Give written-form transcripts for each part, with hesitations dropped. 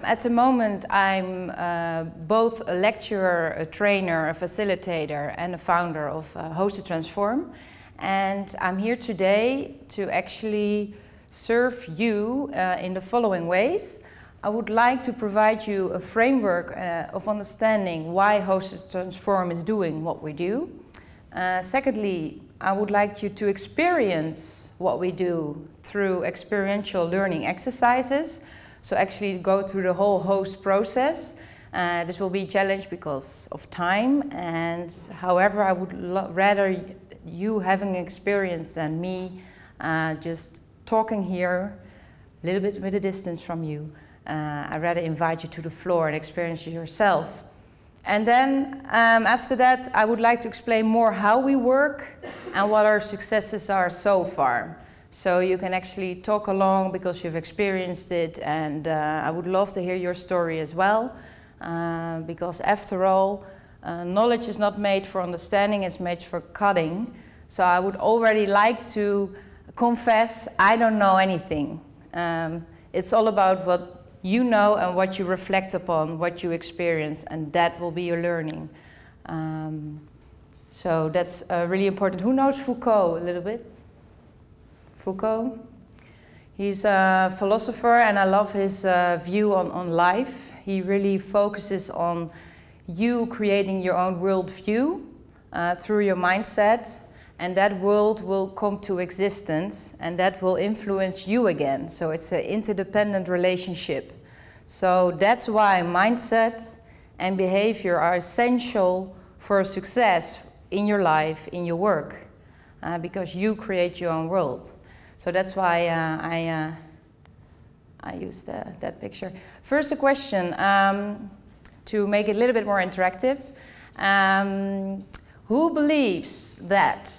At the moment, I'm both a lecturer, a trainer, a facilitator, and a founder of Host to Transform. And I'm here today to actually serve you in the following ways. I would like to provide you a framework of understanding why Host to Transform is doing what we do. Secondly, I would like you to experience what we do through experiential learning exercises. So actually go through the whole host process. This will be a challenge because of time, and however I would rather you having experience than me just talking here a little bit with a distance from you. I'd rather invite you to the floor and experience it yourself. And then after that I would like to explain more how we work and what our successes are so far. So you can actually talk along because you've experienced it, and I would love to hear your story as well, because after all, knowledge is not made for understanding, it's made for cutting. So I would already like to confess I don't know anything. It's all about what you know and what you reflect upon, what you experience, and that will be your learning. So that's really important. Who knows Foucault a little bit? Foucault. He's a philosopher, and I love his view on life. He really focuses on you creating your own worldview through your mindset, and that world will come to existence, and that will influence you again. So it's an interdependent relationship. So that's why mindset and behavior are essential for success in your life, in your work, because you create your own world. So that's why I used that picture. First, a question to make it a little bit more interactive. Who believes that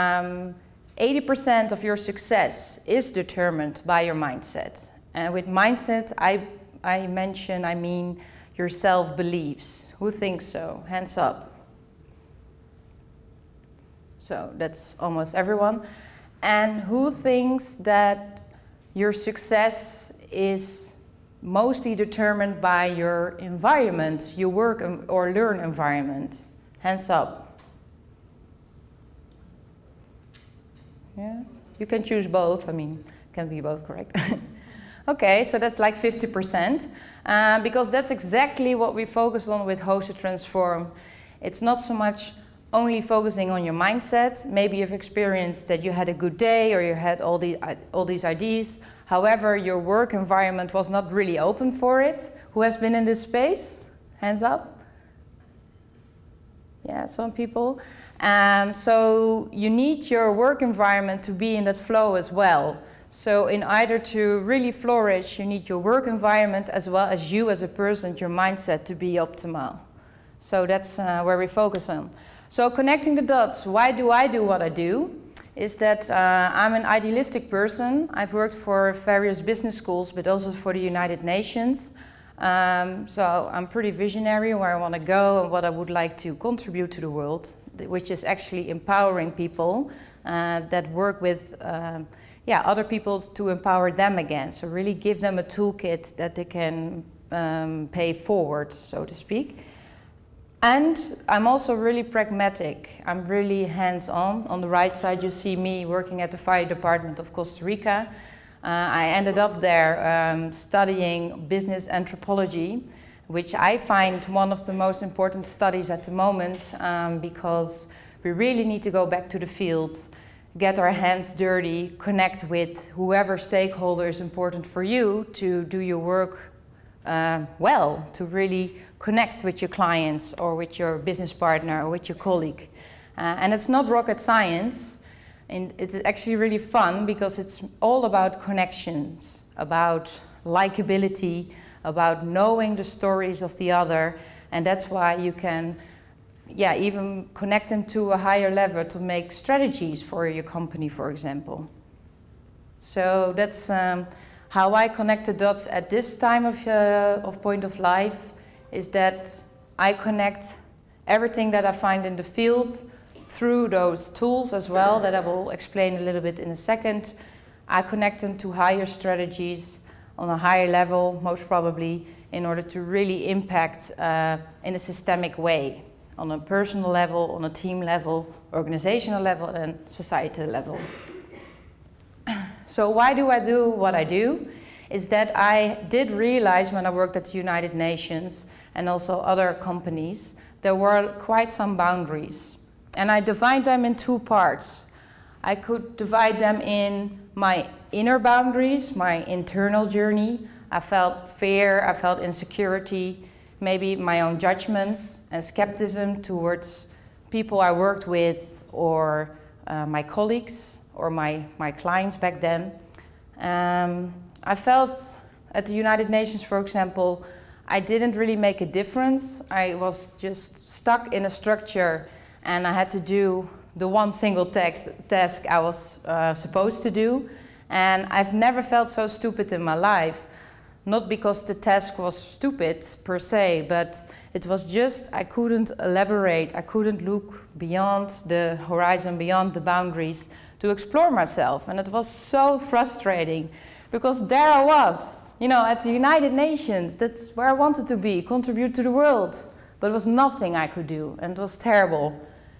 80% of your success is determined by your mindset? And with mindset, I mean your self-beliefs. Who thinks so? Hands up. So that's almost everyone. And who thinks that your success is mostly determined by your environment, your work or learn environment? Hands up. Yeah, you can choose both. I mean, can be both correct. Okay, so that's like 50%, because that's exactly what we focus on with Host to Transform. It's not so much only focusing on your mindset. Maybe you've experienced that you had a good day or you had all these ideas. However, your work environment was not really open for it. Who has been in this space? Hands up. Yeah, some people. So you need your work environment to be in that flow as well. So in order to really flourish, you need your work environment as well as you as a person, your mindset to be optimal. So that's where we focus on. So connecting the dots, why do I do what I do? Is that I'm an idealistic person. I've worked for various business schools, but also for the United Nations. So I'm pretty visionary where I want to go and what I would like to contribute to the world, which is actually empowering people that work with other people to empower them again. So really give them a toolkit that they can pay forward, so to speak. And I'm also really pragmatic. I'm really hands-on. On the right side you see me working at the fire department of Costa Rica. I ended up there studying business anthropology, which I find one of the most important studies at the moment, because we really need to go back to the field, get our hands dirty, connect with whoever stakeholder is important for you to do your work well, to really connect with your clients or with your business partner or with your colleague. And it's not rocket science, and it's actually really fun because it's all about connections, about likability, about knowing the stories of the other, and that's why you can even connect them to a higher level to make strategies for your company, for example. So that's how I connect the dots at this time of point of life, is that I connect everything that I find in the field through those tools as well, that I will explain a little bit in a second. I connect them to higher strategies, on a higher level, most probably, in order to really impact in a systemic way, on a personal level, on a team level, organizational level, and societal level. So why do I do what I do? Is that I did realize when I worked at the United Nations and also other companies, there were quite some boundaries. And I divide them in two parts. I could divide them in my inner boundaries, my internal journey. I felt fear, I felt insecurity, maybe my own judgments and skepticism towards people I worked with or my colleagues or my clients back then. I felt at the United Nations, for example, I didn't really make a difference. I was just stuck in a structure and I had to do the one single task I was supposed to do. And I've never felt so stupid in my life. Not because the task was stupid per se, but it was just I couldn't elaborate, I couldn't look beyond the horizon, beyond the boundaries to explore myself. And it was so frustrating because there I was, you know, at the United Nations, that's where I wanted to be, contribute to the world. But it was nothing I could do and it was terrible.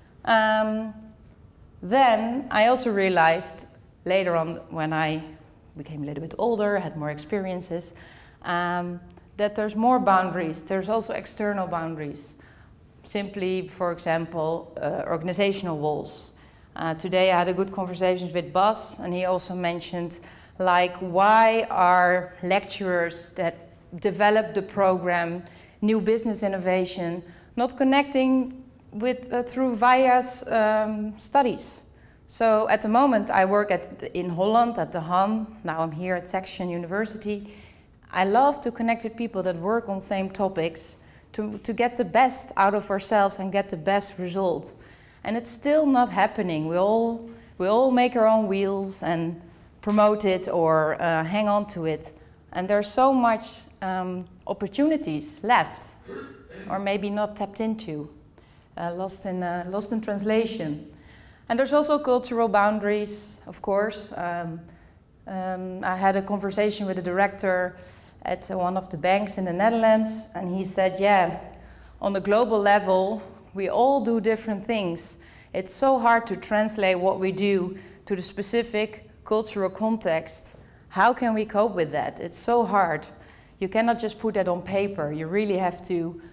Then I also realized later on when I became a little bit older, had more experiences, that there's more boundaries. There's also external boundaries. Simply, for example, organizational walls. Today I had a good conversation with Bas, and he also mentioned, like, why are lecturers that develop the program, new business innovation, not connecting with through VIA's studies? So at the moment I work in Holland at the HAN, now I'm here at Section University. I love to connect with people that work on same topics to get the best out of ourselves and get the best result. And it's still not happening. We all make our own wheels and promote it or hang on to it. And there's so much opportunities left, or maybe not tapped into, lost in translation. And there's also cultural boundaries, of course. I had a conversation with the director at one of the banks in the Netherlands, and he said, yeah, on the global level, we all do different things. It's so hard to translate what we do to the specific cultural context. How can we cope with that? It's so hard. You cannot just put that on paper. You really have to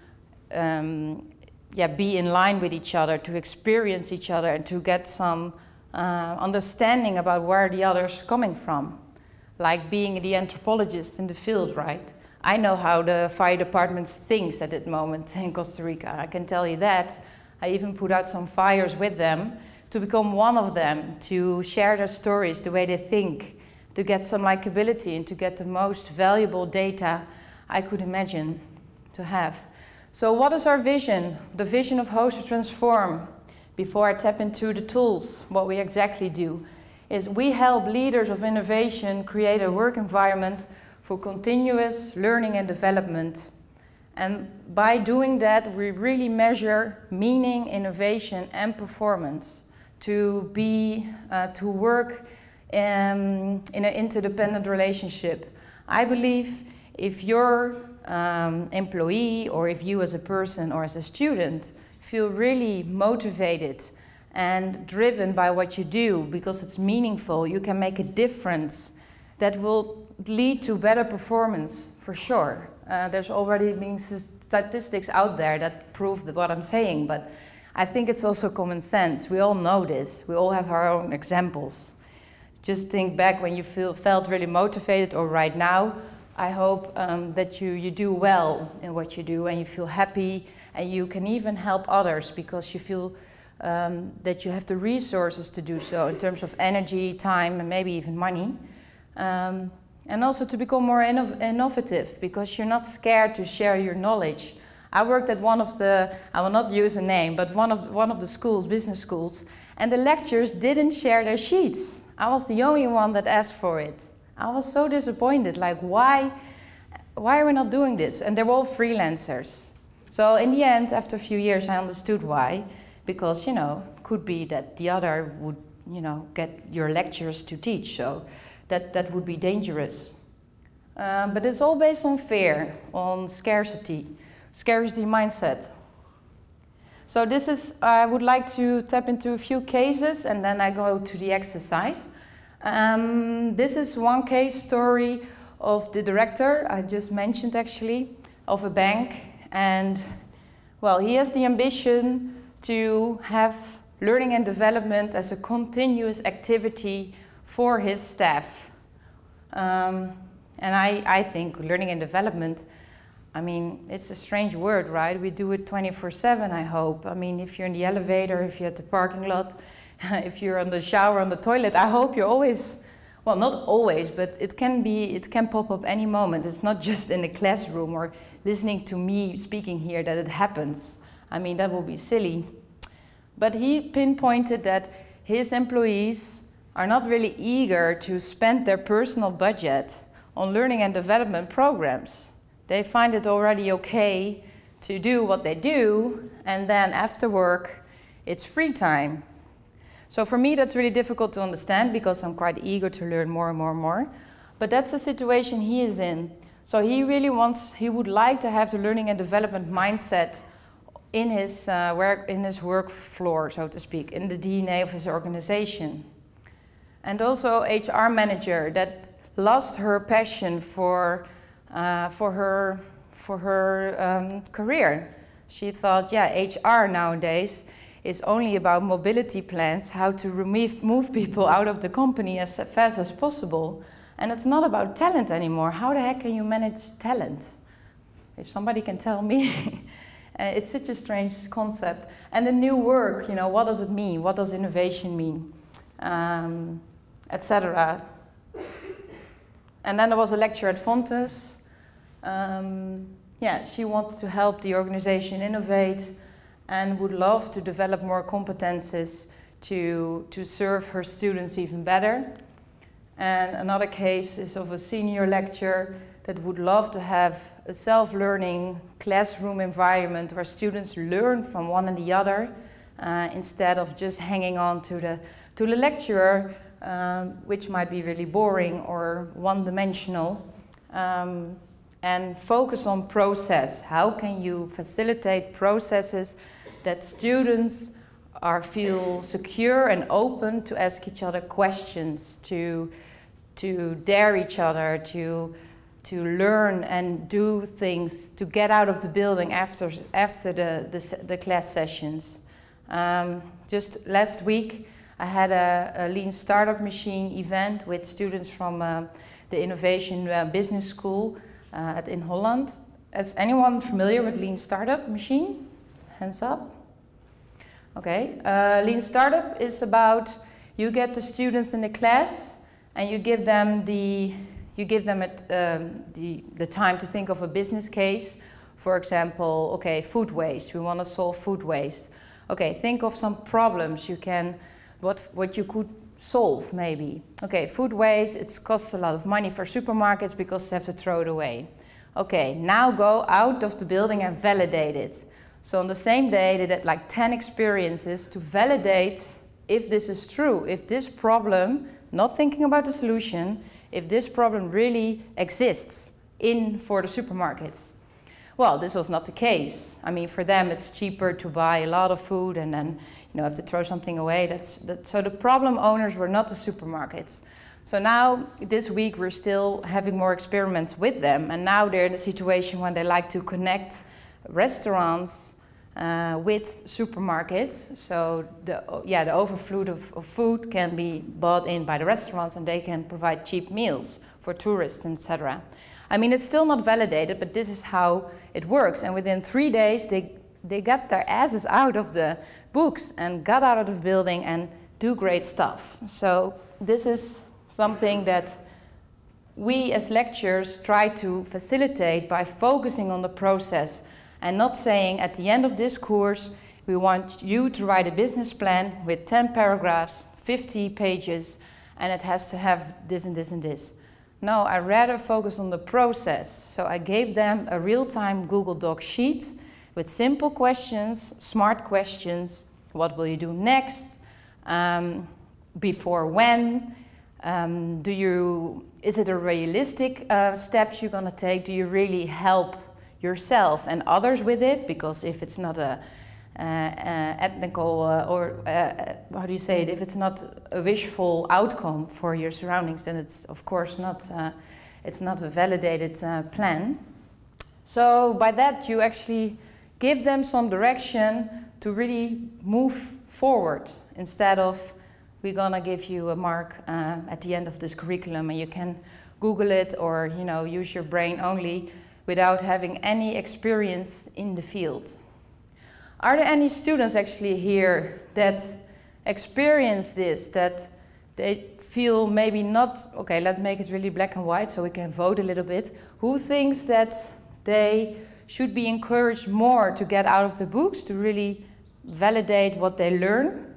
be in line with each other, to experience each other and to get some understanding about where the other's coming from. Like being the anthropologist in the field, right? I know how the fire department thinks at that moment in Costa Rica. I can tell you that. I even put out some fires with them to become one of them, to share their stories, the way they think, to get some likability and to get the most valuable data I could imagine to have. So what is our vision? The vision of Host to Transform. Before I tap into the tools, what we exactly do is we help leaders of innovation create a work environment for continuous learning and development. And by doing that, we really measure meaning, innovation, and performance to work in an interdependent relationship. I believe if your employee or if you as a person or as a student feel really motivated and driven by what you do because it's meaningful, you can make a difference that will lead to better performance for sure. There's already been statistics out there that prove what I'm saying, but I think it's also common sense. We all know this. We all have our own examples. Just think back when you felt really motivated, or right now. I hope that you do well in what you do and you feel happy and you can even help others because you feel that you have the resources to do so in terms of energy, time, and maybe even money. And also to become more innovative because you're not scared to share your knowledge. I worked at one of the, I will not use a name, but one of the schools, business schools, and the lecturers didn't share their sheets. I was the only one that asked for it. I was so disappointed, like why are we not doing this? And they were all freelancers. So in the end, after a few years, I understood why. Because, you know, could be that the other would, you know, get your lecturers to teach. So that would be dangerous. But it's all based on fear, on scarcity mindset. So this is, I would like to tap into a few cases and then I go to the exercise. This is one case story of the director I just mentioned actually, of a bank. And well, he has the ambition to have learning and development as a continuous activity for his staff. And I think learning and development, I mean, it's a strange word, right? We do it 24/7, I hope. I mean, if you're in the elevator, if you're at the parking lot, if you're on the shower, on the toilet, I hope you're always, well, not always, but it can pop up any moment. It's not just in the classroom or listening to me speaking here that it happens. I mean, that would be silly. But he pinpointed that his employees are not really eager to spend their personal budget on learning and development programs. They find it already okay to do what they do, and then after work, it's free time. So for me, that's really difficult to understand because I'm quite eager to learn more and more and more. But that's the situation he is in. So he really he would like to have the learning and development mindset in his work floor, so to speak, in the DNA of his organization. And also HR manager that lost her passion for her career. She thought, yeah, HR nowadays is only about mobility plans, how to move people out of the company as fast as possible. And it's not about talent anymore. How the heck can you manage talent? If somebody can tell me. It's such a strange concept. And the new work, you know, what does it mean? What does innovation mean? Etc. And then there was a lecture at Fontes. Yeah, she wanted to help the organization innovate and would love to develop more competences to serve her students even better. And another case is of a senior lecturer that would love to have a self-learning classroom environment where students learn from one and the other instead of just hanging on to the lecturer, which might be really boring or one-dimensional. And focus on process. How can you facilitate processes that students feel secure and open to ask each other questions, to dare each other, to learn and do things, to get out of the building after the class sessions. Just last week I had a Lean Startup Machine event with students from the Innovation Business School in Holland. Is anyone familiar with Lean Startup Machine? Hands up. Okay. Lean Startup is about, you get the students in the class and you give them the time to think of a business case. For example, okay, food waste. We want to solve food waste. Okay, think of some problems what you could solve maybe. Okay, food waste, it costs a lot of money for supermarkets because they have to throw it away. Okay, now go out of the building and validate it. So on the same day they did like 10 experiences to validate if this is true, if this problem, not thinking about the solution, if this problem really exists for the supermarkets. Well, this was not the case. I mean, for them it's cheaper to buy a lot of food and then have to throw something away. So the problem owners were not the supermarkets. So now, this week, we're still having more experiments with them. And now they're in a situation when they like to connect restaurants with supermarkets. So the overflow of food can be bought in by the restaurants and they can provide cheap meals for tourists, etc. I mean, it's still not validated, but this is how it works. And within 3 days, they got their asses out of the books and got out of the building and do great stuff. So this is something that we as lecturers try to facilitate by focusing on the process and not saying at the end of this course we want you to write a business plan with 10 paragraphs, 50 pages, and it has to have this and this and this. No, I rather focus on the process. So I gave them a real-time Google Doc sheet with simple questions, smart questions. What will you do next? Before when? Is it a realistic steps you're going to take? Do you really help yourself and others with it? Because if it's not a ethnical how do you say it? If it's not a wishful outcome for your surroundings, then it's of course not. It's not a validated plan. So by that, you actually give them some direction to really move forward instead of we're gonna give you a mark at the end of this curriculum and you can Google it or use your brain only without having any experience in the field. Are there any students actually here that experience this, that they feel maybe not, okay, let's make it really black and white so we can vote a little bit. Who thinks that they should be encouraged more to get out of the books, to really validate what they learn?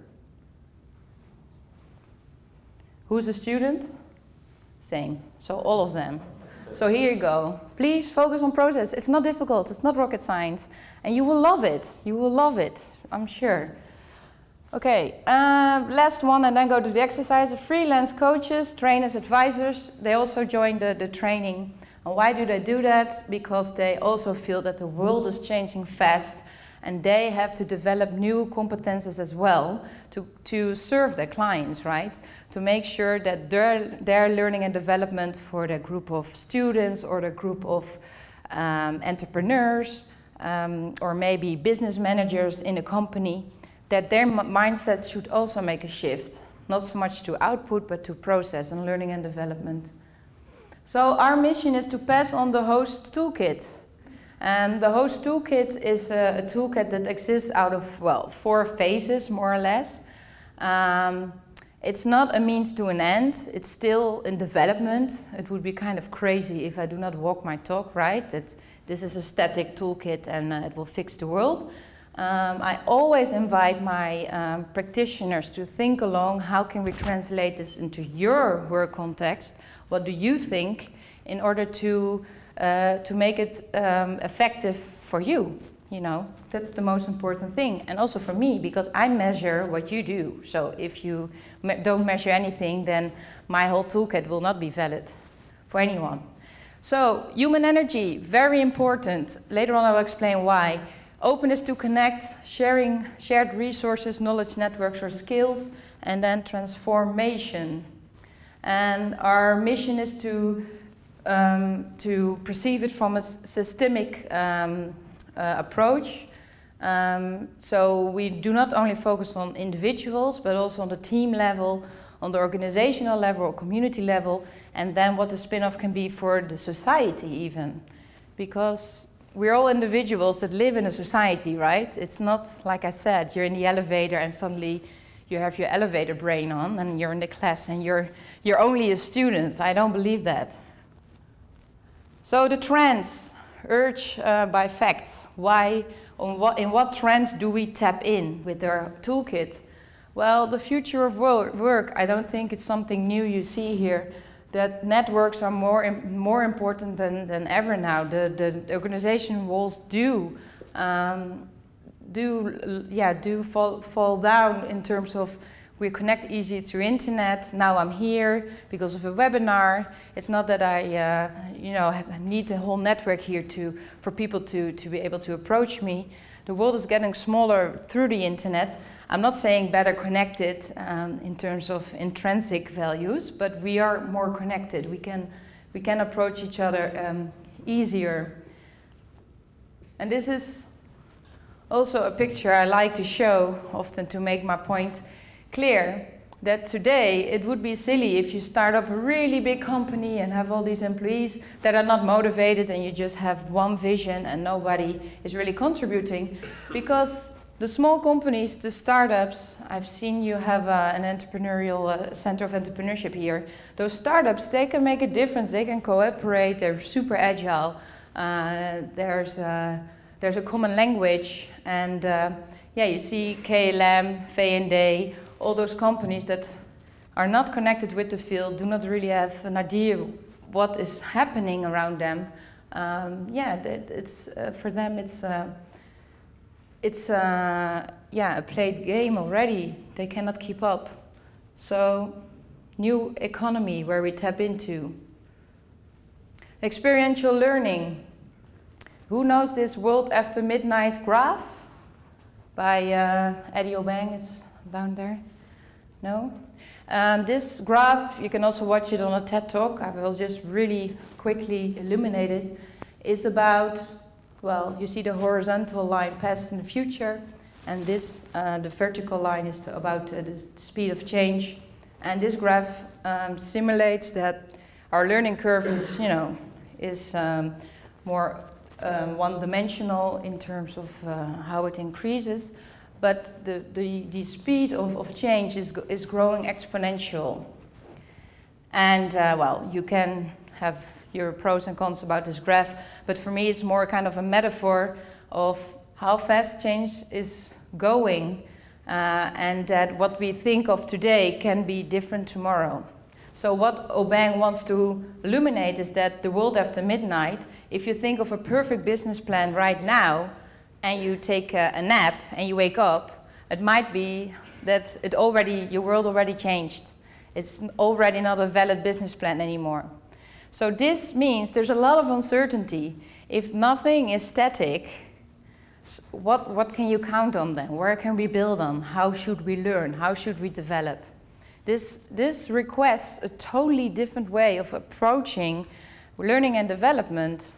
Who's a student? Same, so all of them. So here you go. Please focus on process. It's not difficult, it's not rocket science. And you will love it, you will love it, I'm sure. Okay, last one and then go to the exercise. Freelance coaches, trainers, advisors, they also join the training. And why do they do that? Because they also feel that the world is changing fast and they have to develop new competences as well to serve their clients, right? To make sure that their learning and development for the group of students or the group of entrepreneurs or maybe business managers in a company, that their mindset should also make a shift. Not so much to output, but to process and learning and development. So our mission is to pass on the HOST toolkit. And the HOST toolkit is a toolkit that exists out of, well, 4 phases, more or less. It's not a means to an end. It's still in development. It would be kind of crazy if I do not walk my talk, right? That this is a static toolkit and it will fix the world. I always invite my practitioners to think along, how can we translate this into your work context? What do you think in order to make it effective for you? That's the most important thing. And also for me, because I measure what you do. So if you don't measure anything, then my whole toolkit will not be valid for anyone. So human energy, very important. Later on I will explain why. Openness to connect, shared resources, knowledge networks or skills, and then transformation. And our mission is to perceive it from a systemic approach. So we do not only focus on individuals, but also on the team level, on the organizational level or community level, and then what the spin-off can be for the society even. Because we're all individuals that live in a society, right? It's not, like I said, you're in the elevator and suddenly you have your elevator brain on and you're in the class and you're only a student. I don't believe that. So the trends, urge by facts. Why, in what trends do we tap in with our toolkit? Well, the future of work, I don't think it's something new you see here. That networks are more important than ever now. The organization walls do fall down in terms of we connect easy through internet. Now I'm here because of a webinar. It's not that I need a whole network here for people to be able to approach me. The world is getting smaller through the internet. I'm not saying better connected in terms of intrinsic values, but we are more connected. We can approach each other easier. And this is also a picture I like to show often to make my point clear, that today it would be silly if you start up a really big company and have all these employees that are not motivated and you just have one vision and nobody is really contributing. Because the small companies, the startups, I've seen you have an entrepreneurial center of entrepreneurship here. Those startups, they can make a difference, they can cooperate, they're super agile. There's a common language, and you see KLM, V&D, all those companies that are not connected with the field, do not really have an idea what is happening around them. For them it's a played game already. They cannot keep up. So new economy where we tap into. Experiential learning. Who knows this World After Midnight graph by Eddie Obeng? It's down there. No? This graph, you can also watch it on a TED Talk. I will just really quickly illuminate it. It's about, well, you see the horizontal line past and the future, and this, the vertical line is about the speed of change. And this graph simulates that our learning curve is, you know, is more one-dimensional in terms of how it increases. But the speed of change is growing exponential. And well, you can have your pros and cons about this graph, but for me it's more kind of a metaphor of how fast change is going and that what we think of today can be different tomorrow. So what Obeng wants to illuminate is that the world after midnight, if you think of a perfect business plan right now, and you take a nap and you wake up, it might be that your world already changed. It's already not a valid business plan anymore. So this means there's a lot of uncertainty. If nothing is static, what can you count on then? Where can we build on? How should we learn? How should we develop? This requests a totally different way of approaching learning and development.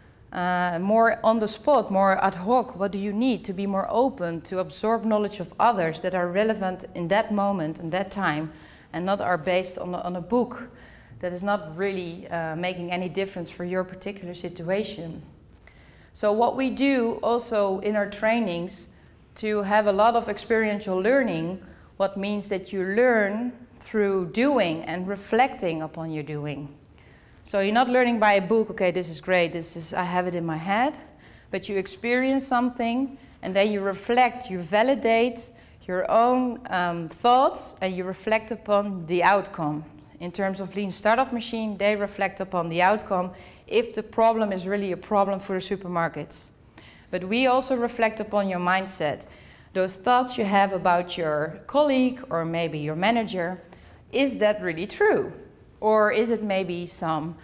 More on the spot, more ad hoc. What do you need to be more open, to absorb knowledge of others that are relevant in that moment and that time, and not are based on a book that is not really making any difference for your particular situation. So what we do also in our trainings to have a lot of experiential learning, what means that you learn through doing and reflecting upon your doing. So you're not learning by a book, okay, this is great, I have it in my head, but you experience something and then you reflect, you validate your own thoughts and you reflect upon the outcome. In terms of Lean Startup Machine, they reflect upon the outcome if the problem is really a problem for the supermarkets. But we also reflect upon your mindset. Those thoughts you have about your colleague or maybe your manager, is that really true? Or is it maybe some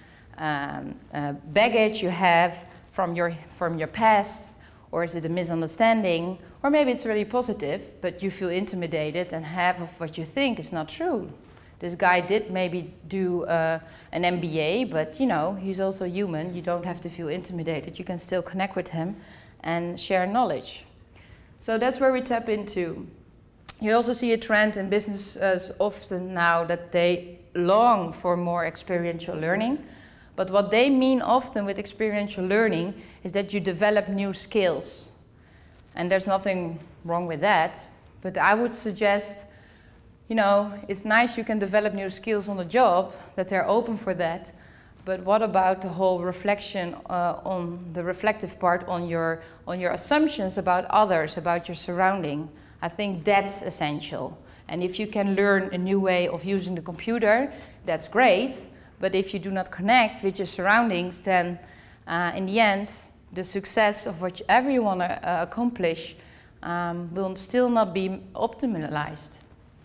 baggage you have from your past? Or is it a misunderstanding? Or maybe it's really positive, but you feel intimidated and half of what you think is not true. This guy did maybe do an MBA, but you know, he's also human. You don't have to feel intimidated. You can still connect with him and share knowledge. So that's where we tap into. You also see a trend in businesses often now that they long for more experiential learning. But what they mean often with experiential learning is that you develop new skills. And there's nothing wrong with that. But I would suggest, you know, it's nice you can develop new skills on the job, that they're open for that. But what about the whole reflection on the reflective part on your assumptions about others, about your surrounding? I think that's essential. And if you can learn a new way of using the computer, that's great. But if you do not connect with your surroundings, then in the end, the success of whatever you want to accomplish will still not be optimized.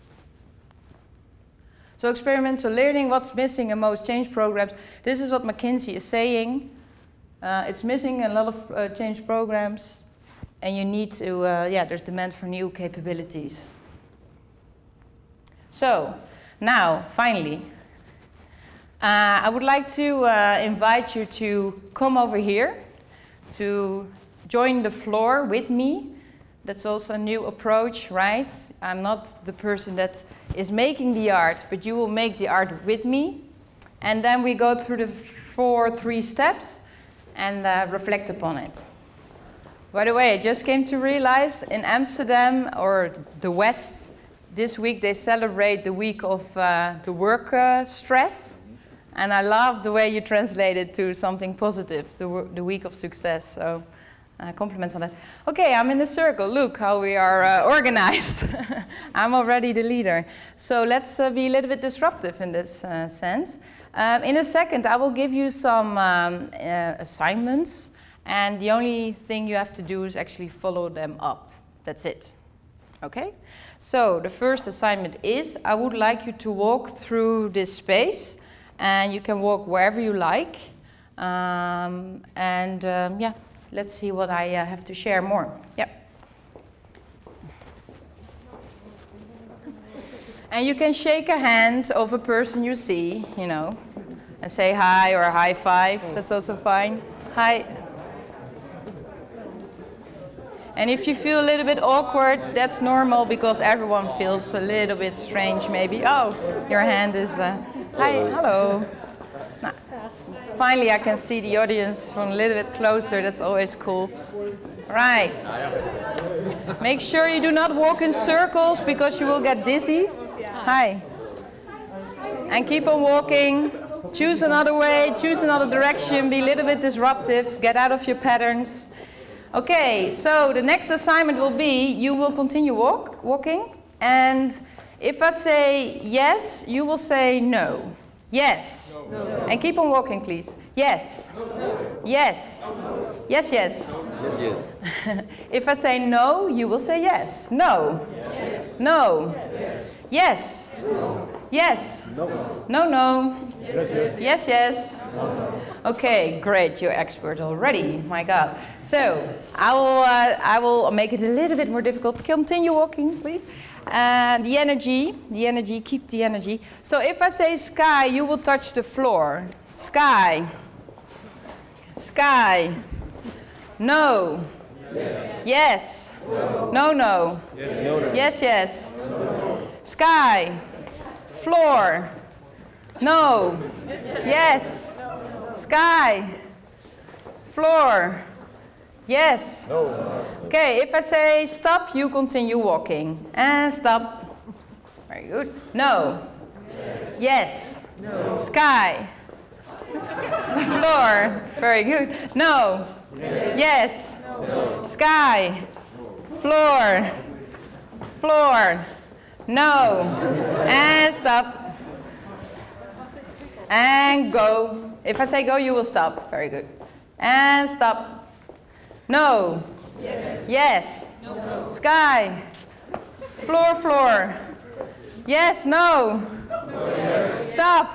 So experimental learning, what's missing in most change programs? This is what McKinsey is saying. It's missing in a lot of change programs. And you need to, there's demand for new capabilities. So, now, finally, I would like to invite you to come over here, to join the floor with me. That's also a new approach, right? I'm not the person that is making the art, but you will make the art with me. And then we go through the three steps and reflect upon it. By the way, I just came to realize in Amsterdam, or the West, this week they celebrate the week of the work stress. And I love the way you translate it to something positive, the week of success. So compliments on that. Okay, I'm in the circle. Look how we are organized. I'm already the leader. So let's be a little bit disruptive in this sense. In a second, I will give you some assignments. And the only thing you have to do is actually follow them up. That's it. Okay, so the first assignment is I would like you to walk through this space, and you can walk wherever you like. Yeah, let's see what I have to share more. Yeah. And you can shake a hand of a person you see, you know, and say hi or a high five. That's also fine. Hi. And if you feel a little bit awkward, that's normal because everyone feels a little bit strange maybe. Oh, your hand is, hi, hello. Nah. Finally, I can see the audience from a little bit closer. That's always cool. Right. Make sure you do not walk in circles because you will get dizzy. Hi. And keep on walking. Choose another way, choose another direction, be a little bit disruptive, get out of your patterns. Okay, so the next assignment will be you will continue walking, and if I say yes, you will say no. Yes. No. And keep on walking, please. Yes. No. Yes. Yes, yes. Yes, yes. If I say no, you will say yes. No. Yes. No. Yes. No. Yes. No. No, no. Yes, yes. Yes, yes. No. Okay, great. You're expert already. My God. So I will make it a little bit more difficult. Continue walking, please. The energy, keep the energy. So if I say sky, you will touch the floor. Sky. Sky. No. Yes. Yes. No, no. Yes, yes. Sky. Floor. No. Yes. Sky. Floor. Yes. No. Okay, if I say stop, you continue walking. And stop. Very good. No. Yes. Yes. No. Sky. Floor. Very good. No. Yes. Yes. No. Sky. Floor. Floor. No. And stop. And go. If I say go, you will stop. Very good. And stop. No. Yes. Yes. No. Sky. Floor, floor. Yes, no. Yes. Stop.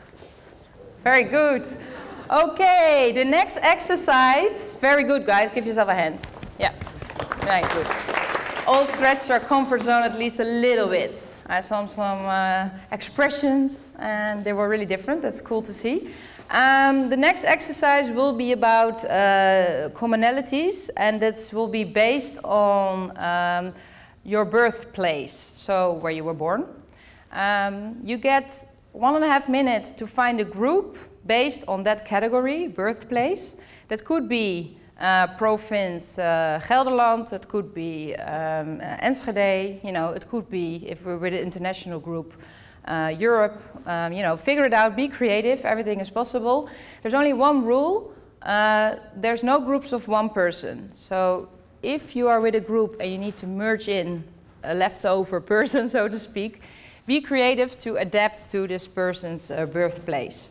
Very good. Okay, the next exercise. Very good, guys. Give yourself a hand. Yeah. Very good. All stretch our comfort zone at least a little bit. I saw some expressions, and they were really different. That's cool to see. The next exercise will be about commonalities, and this will be based on your birthplace, so where you were born. You get 1.5 minutes to find a group based on that category, birthplace. That could be province Gelderland, it could be Enschede, you know, it could be, if we're with an international group, Europe, you know, figure it out, be creative, everything is possible. There's only one rule, there's no groups of one person. So if you are with a group and you need to merge in a leftover person, so to speak, be creative to adapt to this person's birthplace.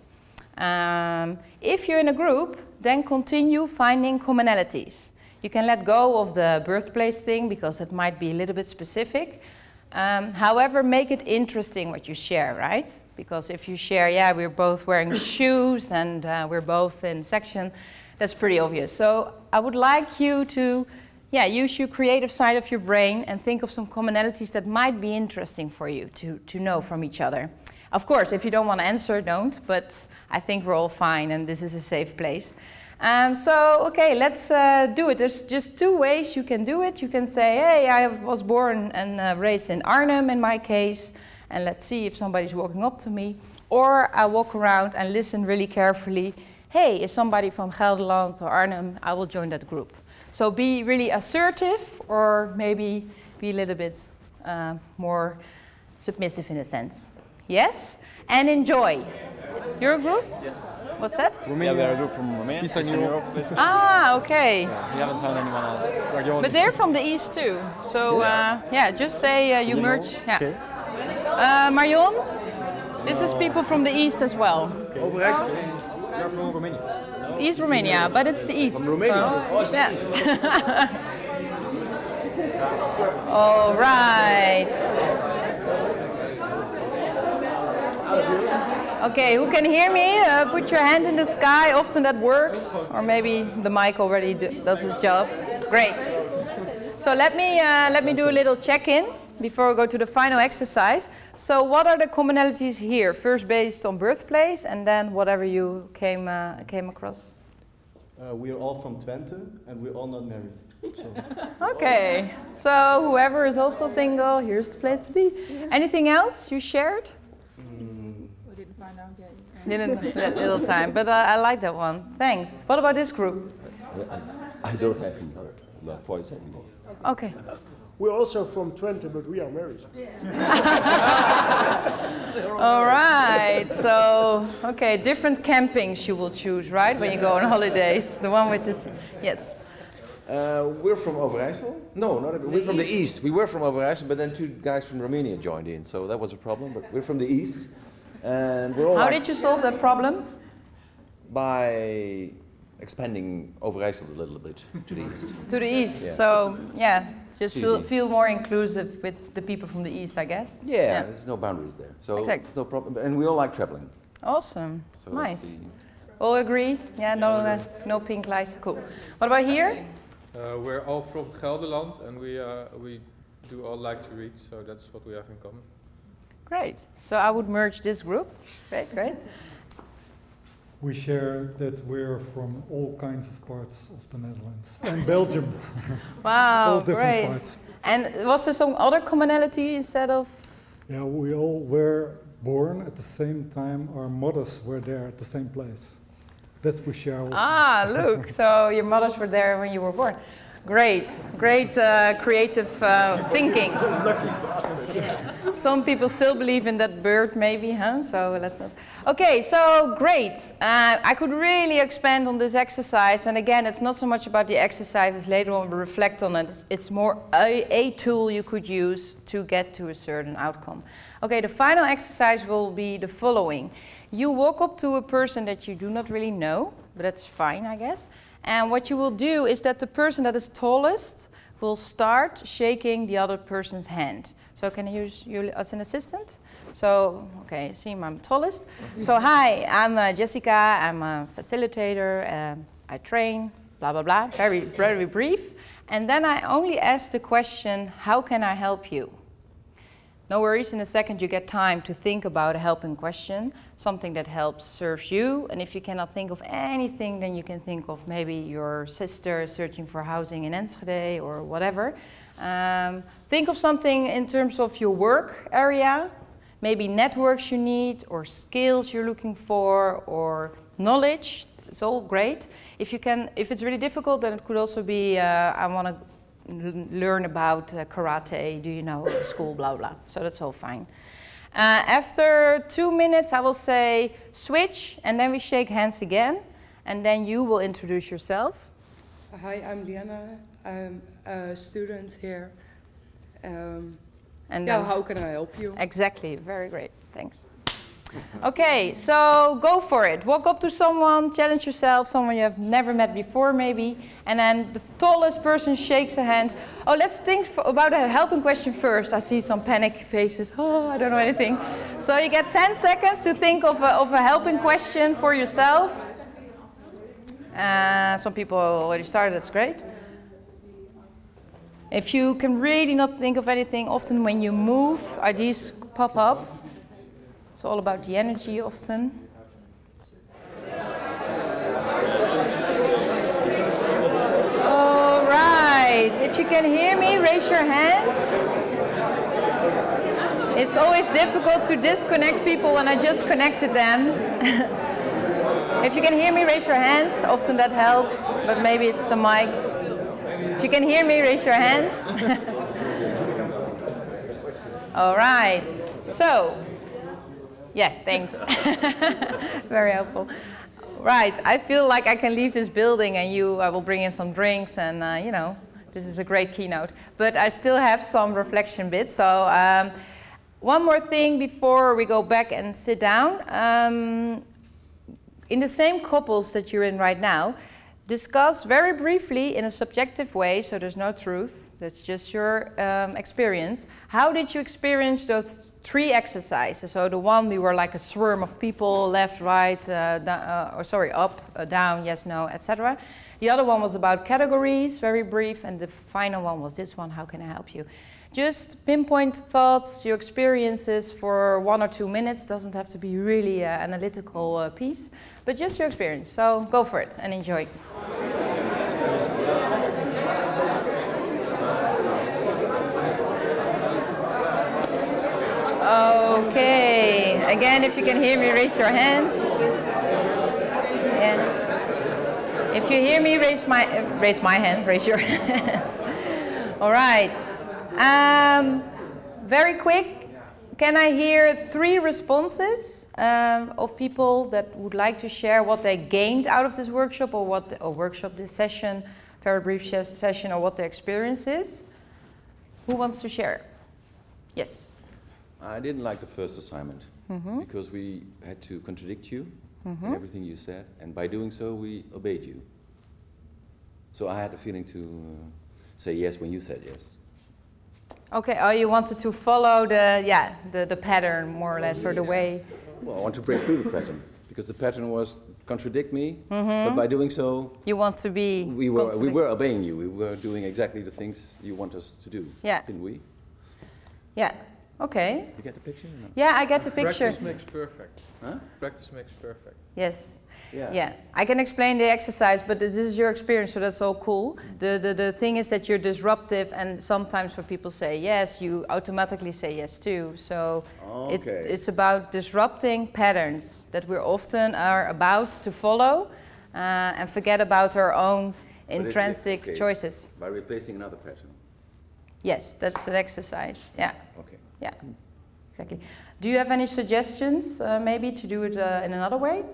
If you're in a group, then continue finding commonalities. You can let go of the birthplace thing because it might be a little bit specific. However, make it interesting what you share, right? Because if you share, yeah, we're both wearing shoes and we're both in section, that's pretty obvious. So I would like you to, yeah, use your creative side of your brain and think of some commonalities that might be interesting for you to know from each other. Of course, if you don't want to answer, don't, but I think we're all fine and this is a safe place. Okay, let's do it. There's just 2 ways you can do it. You can say, hey, I was born and raised in Arnhem in my case, and let's see if somebody's walking up to me. Or I walk around and listen really carefully. Hey, is somebody from Gelderland or Arnhem? I will join that group. So be really assertive, or maybe be a little bit more submissive in a sense. Yes? And enjoy. Your group? Yes. What's that? Romania. Yeah, we are a group from Romania. Eastern Europe. Ah, okay. Yeah, we haven't found anyone else. But they're from the east too. So yeah, just say you merge. Yeah. Okay. Marion, this is people from the east as well. Overijssel? You're from Romania. East Romania, but it's the east. From Romania? So, yeah. All right. Okay, who can hear me? Put your hand in the sky. Often that works. Or maybe the mic already does his job. Great. So let me do a little check-in before we go to the final exercise. So what are the commonalities here? First based on birthplace and then whatever you came across. We are all from Twente and we're all not married. So. Okay, so whoever is also single, here's the place to be. Anything else you shared? We didn't find out yet. Didn't that little time, but I like that one. Thanks. What about this group? I don't have no voice anymore. Okay. We're also from Twente, but we are married. All right. So, okay, different campings you will choose, right? When you go on holidays. The one with the yes. We're from Overijssel. No, not we're from the east. We were from Overijssel, but then two guys from Romania joined in, so that was a problem. But we're from the east, and we're all. How did you solve that problem? By expanding Overijssel a little bit to the east. To the east. Yeah. So yeah, just Easy. feel more inclusive with the people from the east, I guess. Yeah, there's no boundaries there, so exactly. no problem. And we all like traveling. Awesome. So Nice. All agree? Yeah, no pink lights. Cool. What about here? We're all from Gelderland and we do all like to read, so that's what we have in common. Great. So I would merge this group. Great. We share that we're from all kinds of parts of the Netherlands and Belgium. Wow, all different great. parts. And was there some other commonality instead of? Yeah, we all were born at the same time. Our mothers were there at the same place. That's we share also. Ah, look. So your mothers were there when you were born. Great creative thinking. Some people still believe in that bird, maybe, huh? So let's not. Okay, so great. I could really expand on this exercise, and again, it's not so much about the exercises. Later on, we'll reflect on it. It's more a tool you could use to get to a certain outcome. Okay, the final exercise will be the following. You walk up to a person that you do not really know, but that's fine, I guess. And what you will do is that the person that is tallest will start shaking the other person's hand. So can I use you as an assistant? So, okay, see, I'm tallest. So hi, I'm Jessica, I'm a facilitator, I train, blah, blah, blah, very brief. And then I only ask the question, how can I help you? No worries, in a second you get time to think about a helping question, something that helps, serves you. And if you cannot think of anything, then you can think of maybe your sister searching for housing in Enschede or whatever. Think of something in terms of your work area, maybe networks you need or skills you're looking for or knowledge. It's all great. If it's really difficult, then it could also be, I want to learn about karate, do you know, school, blah, blah. So that's all fine. After 2 minutes, I will say switch, and then we shake hands again, and then you will introduce yourself. Hi, I'm Liana. I'm a student here. And yeah, how can I help you? Exactly, very great, thanks. Okay, so go for it. Walk up to someone, challenge yourself, someone you have never met before maybe, and then the tallest person shakes a hand. Oh, let's think about a helping question first. I see some panic faces. Oh, I don't know anything. So you get 10 seconds to think of a helping question for yourself. Some people already started, that's great. If you can really not think of anything, often when you move, ideas pop up. It's all about the energy often. All right, if you can hear me, raise your hand. It's always difficult to disconnect people when I just connected them. If you can hear me, raise your hand. Often that helps, but maybe it's the mic. If you can hear me, raise your hand. All right, so. Yeah, thanks. Very helpful. Right, I feel like I can leave this building and I will bring in some drinks and, you know, this is a great keynote. But I still have some reflection bits. So one more thing before we go back and sit down. In the same couples that you're in right now, discuss very briefly in a subjective way, so there's no truth, That's just your experience. How did you experience those 3 exercises? So the one, we were like a swarm of people, left, right, up, down, yes, no, etc. The other one was about categories, very brief, and the final one was this one, how can I help you? Just pinpoint thoughts, your experiences for 1 or 2 minutes. Doesn't have to be really an analytical piece, but just your experience. So go for it and enjoy. Okay, again, if you can hear me, raise your hand. And if you hear me, raise my hand, raise your hand. All right. Very quick, can I hear 3 responses of people that would like to share what they gained out of this workshop, or this session, very brief session, or what their experience is? Who wants to share? Yes. I didn't like the first assignment because we had to contradict you in everything you said, and by doing so, we obeyed you. So I had a feeling to say yes when you said yes. Okay. Oh, you wanted to follow the pattern more or less, or the way. Well, I want to break through the pattern because the pattern was contradict me, but by doing so, you want to be. We were obeying you. We were doing exactly the things you want us to do. Yeah. Didn't we? Yeah. Okay. You get the picture? No? Yeah, I get the picture. Practice makes perfect. Huh? Practice makes perfect. Yes. Yeah. Yeah. I can explain the exercise, but this is your experience, so that's all cool. The thing is that you're disruptive, and sometimes when people say yes, you automatically say yes too. So it's about disrupting patterns that we often are about to follow and forget about our own intrinsic choices. By replacing another pattern. Yes, that's an exercise. Yeah. Okay. Yeah, exactly. Do you have any suggestions, maybe, to do it in another way?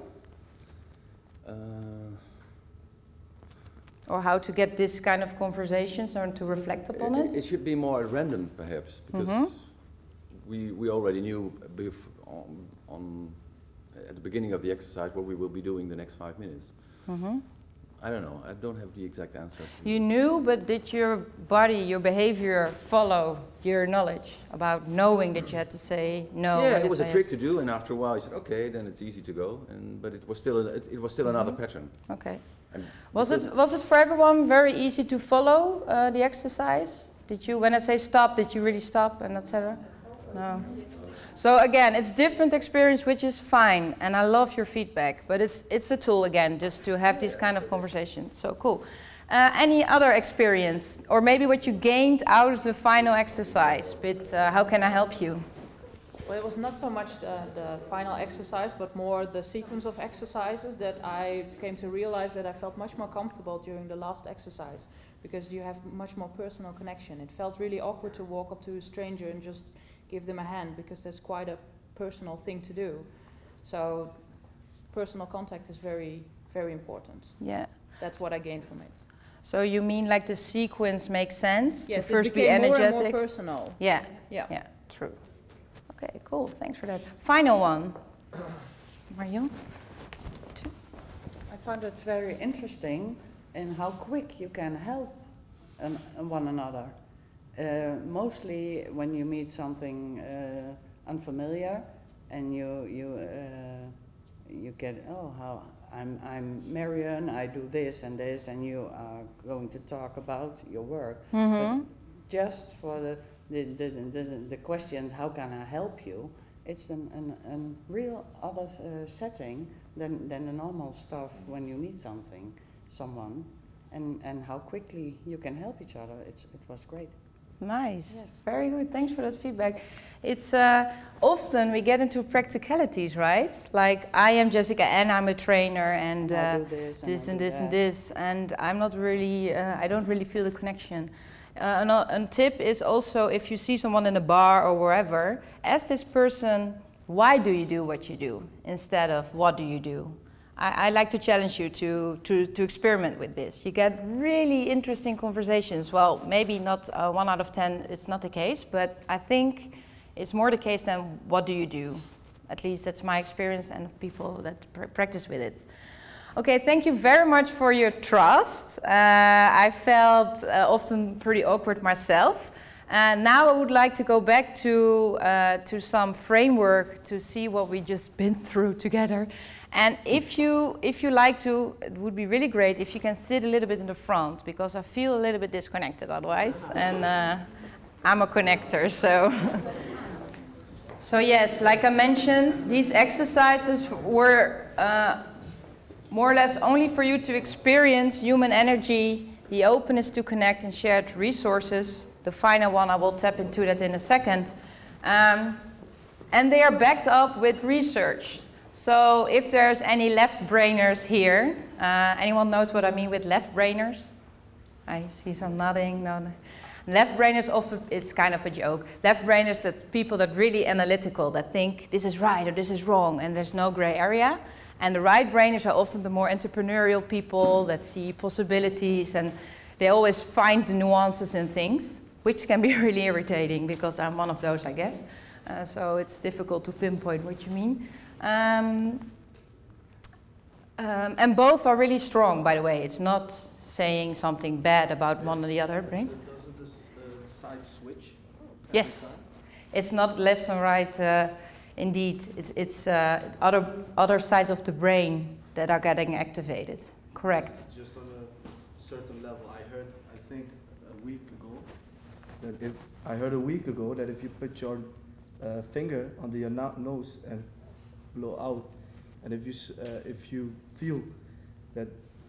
Or how to get this kind of conversations or to reflect upon it? It should be more at random, perhaps, because we already knew at the beginning of the exercise what we will be doing the next 5 minutes. I don't know. I don't have the exact answer. You knew, but did your body, your behavior follow your knowledge about knowing that you had to say no? Yeah, it was a trick to do, and after a while you said, okay, then it's easy to go. But it was still another pattern. Okay. And was it for everyone very easy to follow the exercise? Did you, when I say stop, did you really stop and etc.? No. So again, it's different experience, which is fine, and I love your feedback. But it's a tool again, just to have these kind of conversations. So cool. Any other experience, or maybe what you gained out of the final exercise? But how can I help you? Well, it was not so much the final exercise, but more the sequence of exercises that I came to realize that I felt much more comfortable during the last exercise, because you have much more personal connection. It felt really awkward to walk up to a stranger and just give them a hand, because that's quite a personal thing to do. So personal contact is very, very important. Yeah. That's what I gained from it. So you mean like the sequence makes sense? Yes, to first it became be energetic? more and more personal. Yeah. Yeah. Yeah, true. Okay, cool. Thanks for that. Final one. Marion? I found it very interesting in how quick you can help one another. Mostly when you meet something unfamiliar, and you get, oh, how I'm Marion, I do this, and you are going to talk about your work. But just for the question, how can I help you? It's a real other setting than the normal stuff when you meet someone, and how quickly you can help each other. It was great. Nice. Yes. Very good. Thanks for that feedback. It's often we get into practicalities, right? Like I am Jessica and I'm a trainer, and this and this, and I'm not really, I don't really feel the connection. A tip is also, if you see someone in a bar or wherever, ask this person, why do you do what you do, instead of what do you do? I like to challenge you to experiment with this. You get really interesting conversations. Well, maybe not 1 out of 10, it's not the case, but I think it's more the case than what do you do. At least that's my experience and of people that practice with it. Okay, thank you very much for your trust. I felt often pretty awkward myself. And now I would like to go back to some framework to see what we just been through together. And if you like to, it would be really great if you can sit a little bit in the front, because I feel a little bit disconnected otherwise. And I'm a connector, so. So yes, like I mentioned, these exercises were more or less only for you to experience human energy, the openness to connect and shared resources. The final one, I will tap into that in a second. And they are backed up with research. So if there's any left-brainers here, anyone knows what I mean with left-brainers? I see some nodding. No. Left-brainers often, it's kind of a joke. Left-brainers, that people that really analytical, that think this is right or this is wrong, and there's no gray area. And the right-brainers are often the more entrepreneurial people that see possibilities, and they always find the nuances in things, which can be really irritating, because I'm one of those, I guess. So it's difficult to pinpoint what you mean. And both are really strong, by the way. It's not saying something bad about one or the other brain. Doesn't this side switch? Yes. It's not left and right, indeed. It's other sides of the brain that are getting activated. Correct. Just on a certain level, I think a week ago that if you put your finger under your nose and blow out, and if you feel that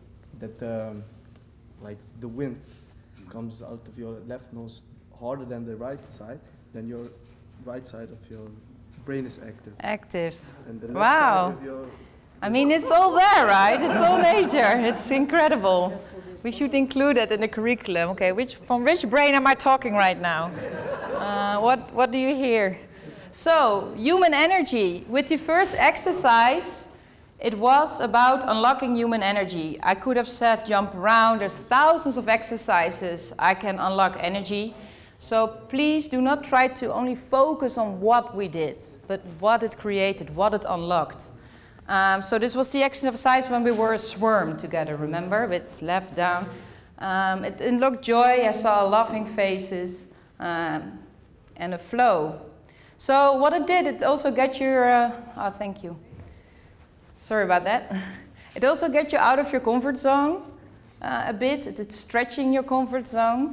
like the wind comes out of your left nose harder than the right side, then your right side of your brain is active. Active. And the left wow. side of your I mean, it's all there, right? It's all nature. It's incredible. We should include that in the curriculum. Okay, from which brain am I talking right now? What do you hear? So, human energy. With the first exercise, it was about unlocking human energy. I could have said jump around. There's thousands of exercises I can unlock energy. So please do not try to only focus on what we did, but what it created, what it unlocked. So this was the exercise when we were a swarm together, remember? With left down. It unlocked joy. I saw laughing faces and a flow. So what it did, it also got your, oh, thank you. Sorry about that. It also gets you out of your comfort zone a bit. It's stretching your comfort zone.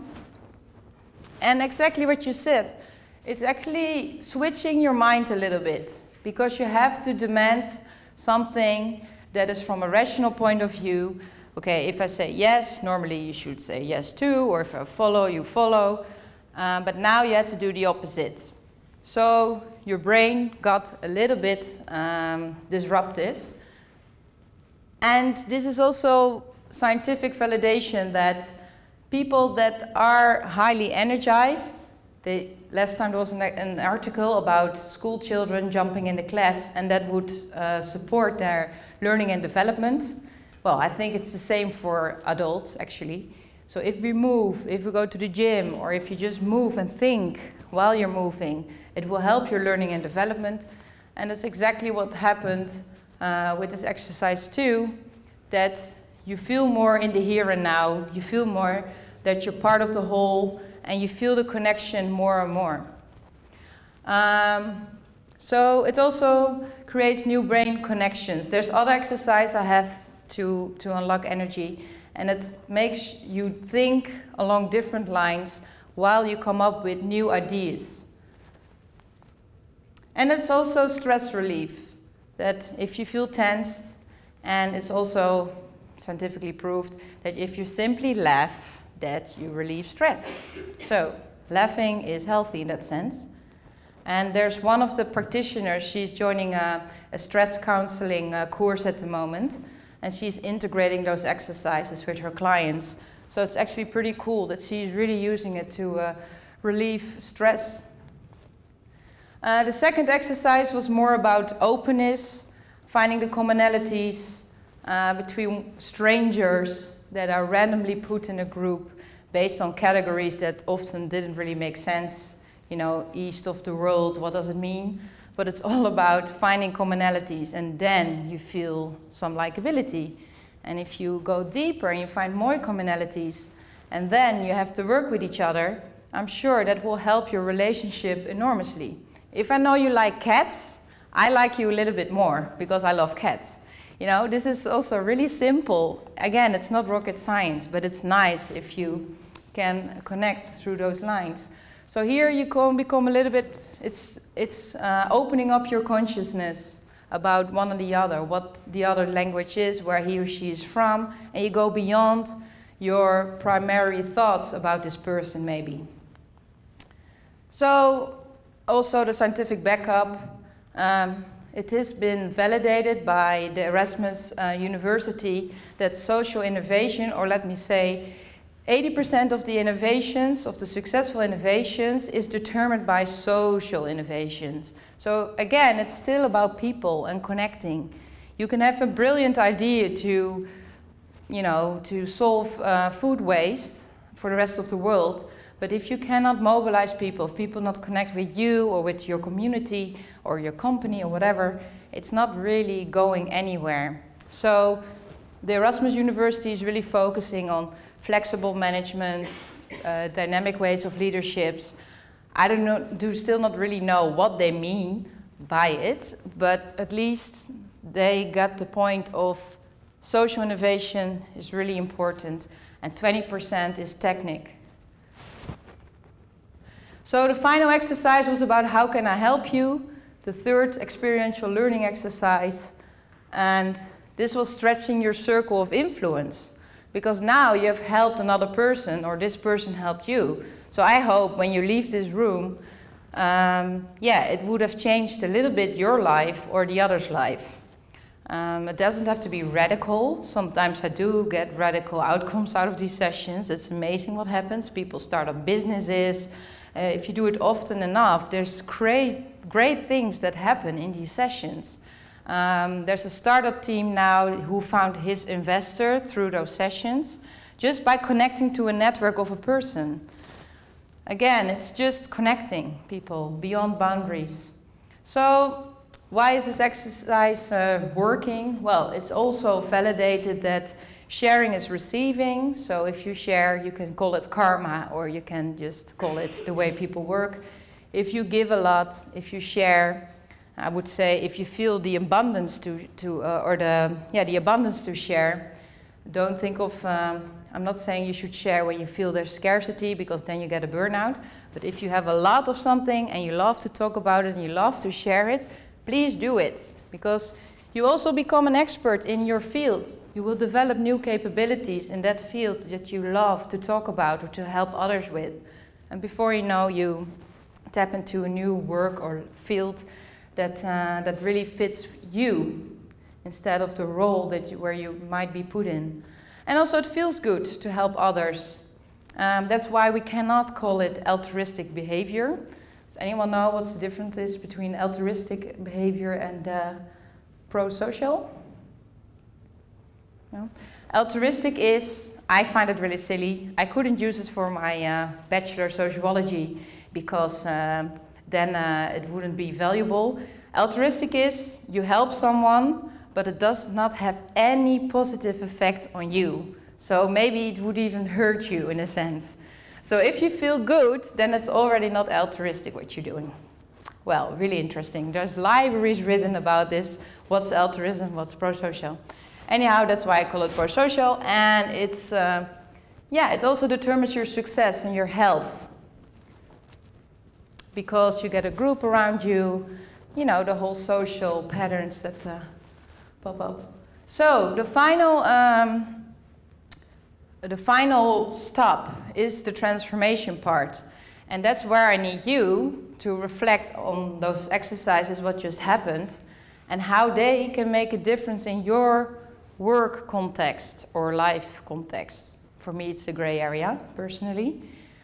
And exactly what you said, it's actually switching your mind a little bit, because you have to demand something that is from a rational point of view. Okay, if I say yes, normally you should say yes too, or if I follow, you follow. But now you have to do the opposite. So your brain got a little bit disruptive. And this is also scientific validation that people that are highly energized, last time there was an article about school children jumping in the class, and that would support their learning and development. Well, I think it's the same for adults, actually. So if we move, if we go to the gym, or if you just move and think while you're moving, it will help your learning and development. And that's exactly what happened with this exercise too, that you feel more in the here and now, you feel more that you're part of the whole, and you feel the connection more and more. So it also creates new brain connections. There's other exercise I have to unlock energy, and it makes you think along different lines while you come up with new ideas. And it's also stress relief, that if you feel tensed, and it's also scientifically proved that if you simply laugh, that you relieve stress. So laughing is healthy in that sense. And there's one of the practitioners, she's joining a stress counseling course at the moment, and she's integrating those exercises with her clients. So it's actually pretty cool that she's really using it to relieve stress. The second exercise was more about openness, finding the commonalities between strangers that are randomly put in a group based on categories that often didn't really make sense. You know, east of the world, what does it mean? But it's all about finding commonalities, and then you feel some likability. And if you go deeper and you find more commonalities, and then you have to work with each other, I'm sure that will help your relationship enormously. If I know you like cats, I like you a little bit more because I love cats. You know, this is also really simple. Again, it's not rocket science, but it's nice if you can connect through those lines. So here you can become a little bit, it's opening up your consciousness about one or the other, what the other language is, where he or she is from, and you go beyond your primary thoughts about this person maybe. So also the scientific backup, it has been validated by the Erasmus University that social innovation, or let me say 80% of the innovations, of the successful innovations, is determined by social innovations. So again, it's still about people and connecting. You can have a brilliant idea to, you know, to solve food waste for the rest of the world, but if you cannot mobilize people, if people not connect with you or with your community or your company or whatever, it's not really going anywhere. So the Erasmus University is really focusing on flexible management, dynamic ways of leaderships. I do still not really know what they mean by it, but at least they got the point of social innovation is really important, and 20% is technique. So the final exercise was about how can I help you, the third experiential learning exercise, and this was stretching your circle of influence, because now you have helped another person, or this person helped you. So I hope when you leave this room, yeah, it would have changed a little bit your life or the other's life. It doesn't have to be radical. Sometimes I do get radical outcomes out of these sessions. It's amazing what happens. People start up businesses. If you do it often enough, there's great things that happen in these sessions. There's a startup team now who found his investor through those sessions, just by connecting to a network of a person. Again, it's just connecting people beyond boundaries. So why is this exercise working? Well, it's also validated that sharing is receiving. So if you share, you can call it karma, or you can just call it the way people work. If you give a lot, if you share, I would say if you feel the abundance the abundance to share, don't think of, I'm not saying you should share when you feel there's scarcity, because then you get a burnout. But if you have a lot of something and you love to talk about it and you love to share it, please do it, because you also become an expert in your field. You will develop new capabilities in that field that you love to talk about or to help others with. And before you know, you tap into a new work or field that really fits you instead of the role where you might be put in. And also it feels good to help others. That's why we cannot call it altruistic behavior. Does anyone know what's the difference is between altruistic behavior and pro-social? No? Altruistic is, I find it really silly. I couldn't use it for my bachelor sociology because then it wouldn't be valuable. Altruistic is you help someone, but it does not have any positive effect on you. So maybe it would even hurt you in a sense. So if you feel good, then it's already not altruistic what you're doing. Well, really interesting. There's libraries written about this. What's altruism, what's pro-social. Anyhow, that's why I call it pro-social. And it's, yeah, it also determines your success and your health. Because you get a group around you, you know, the whole social patterns that pop up. So the final stop is the transformation part. And that's where I need you to reflect on those exercises, what just happened, and how they can make a difference in your work context or life context. For me, it's a gray area, personally.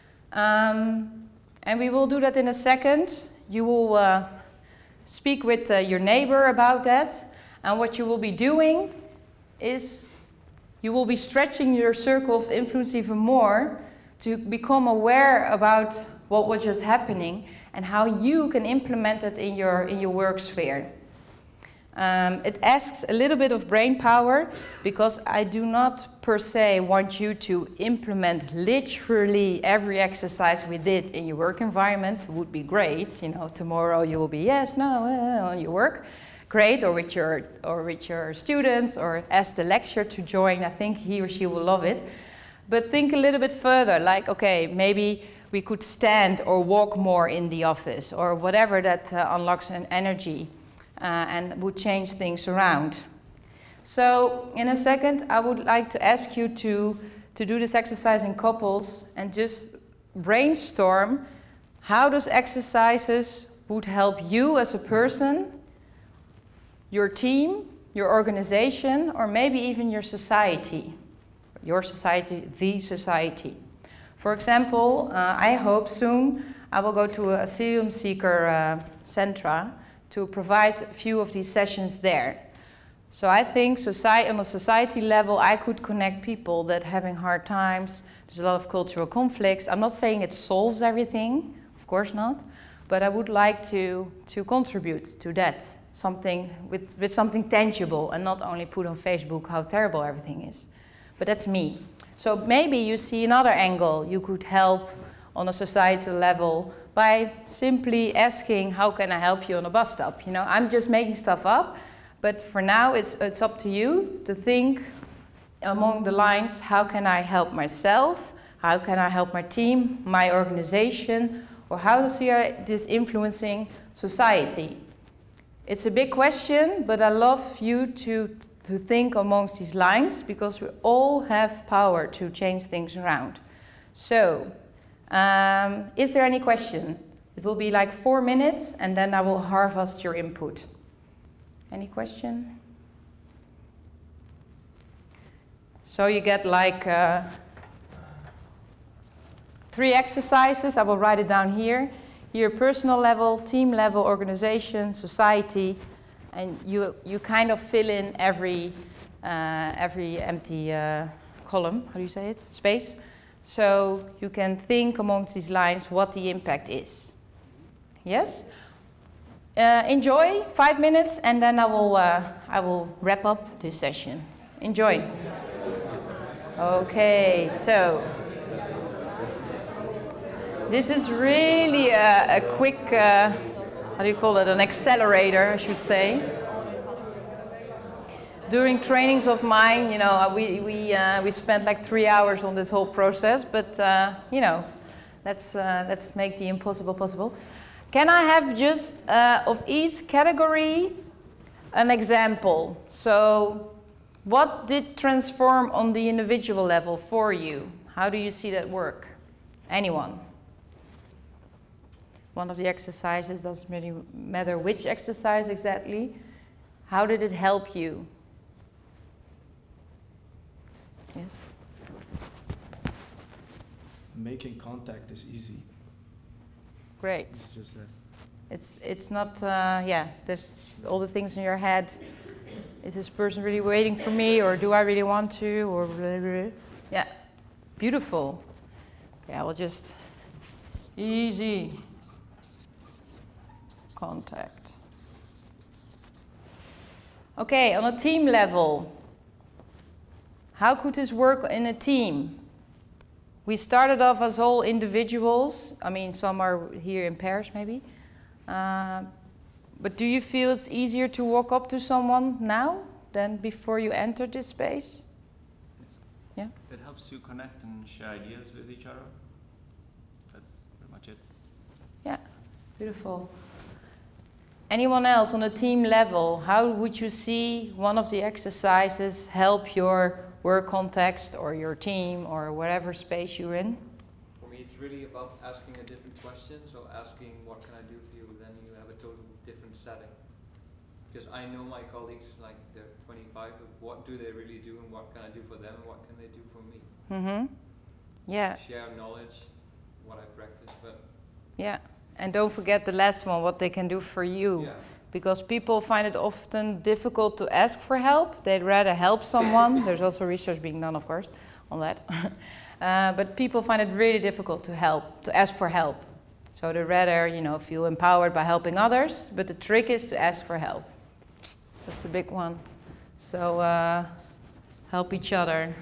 And we will do that in a second. You will speak with your neighbor about that. And what you will be doing is you will be stretching your circle of influence even more to become aware about what was just happening and how you can implement it in your work sphere. It asks a little bit of brain power because I do not per se want you to implement literally every exercise we did in your work environment. It would be great, you know, tomorrow you will be yes, no, on your work. Great, or with your students, or ask the lecturer to join. I think he or she will love it. But think a little bit further, like, okay, maybe we could stand or walk more in the office, or whatever that unlocks an energy. And would change things around. So in a second, I would like to ask you to do this exercise in couples and just brainstorm how those exercises would help you as a person, your team, your organization, or maybe even your society. Your society, the society. For example, I hope soon I will go to a asylum seeker centra to provide a few of these sessions there. So I think on a society level, I could connect people that are having hard times. There's a lot of cultural conflicts. I'm not saying it solves everything, of course not, but I would like to contribute to that, something with something tangible, and not only put on Facebook how terrible everything is. But that's me. So maybe you see another angle. You could help on a societal level by simply asking, how can I help you on a bus stop? You know, I'm just making stuff up, but for now it's up to you to think among the lines, how can I help myself? How can I help my team, my organization? Or how is this influencing society? It's a big question, but I love you to think amongst these lines, because we all have power to change things around. So, is there any question? It will be like 4 minutes, and then I will harvest your input. Any question? So you get like 3 exercises. I will write it down here. Here, personal level, team level, organization, society, and you kind of fill in every empty column. How do you say it? Space. So you can think amongst these lines what the impact is. Yes? Enjoy 5 minutes, and then I will wrap up this session. Enjoy. Okay, so this is really a quick, how do you call it, an accelerator, I should say. During trainings of mine, you know, we spent like 3 hours on this whole process, but you know, let's make the impossible possible. Can I have just of each category an example? So, what did transform on the individual level for you? How do you see that work? Anyone? One of the exercises, doesn't really matter which exercise exactly. How did it help you? Yes? Making contact is easy. Great. It's just that. It's not, yeah, there's all the things in your head. Is this person really waiting for me, or do I really want to, or blah, blah, blah. Yeah, beautiful. Okay, I will just, easy contact. Okay, on a team level, how could this work in a team? We started off as all individuals. I mean, some are here in Paris maybe. But do you feel it's easier to walk up to someone now than before you entered this space? Yes. Yeah? It helps you connect and share ideas with each other. That's pretty much it. Yeah, beautiful. Anyone else on a team level, how would you see one of the exercises help your work context or your team or whatever space you're in? For me, it's really about asking a different question. So asking, what can I do for you? Then you have a totally different setting. Because I know my colleagues, like they're 25, but what do they really do, and what can I do for them, and what can they do for me? Mm-hmm. Yeah. Share knowledge, what I practice, but... Yeah, and don't forget the last one, what they can do for you. Yeah. Because people find it often difficult to ask for help. They'd rather help someone. There's also research being done, of course, on that. But people find it really difficult to ask for help. So they'd rather, you know, feel empowered by helping others. But the trick is to ask for help. That's a big one. So help each other.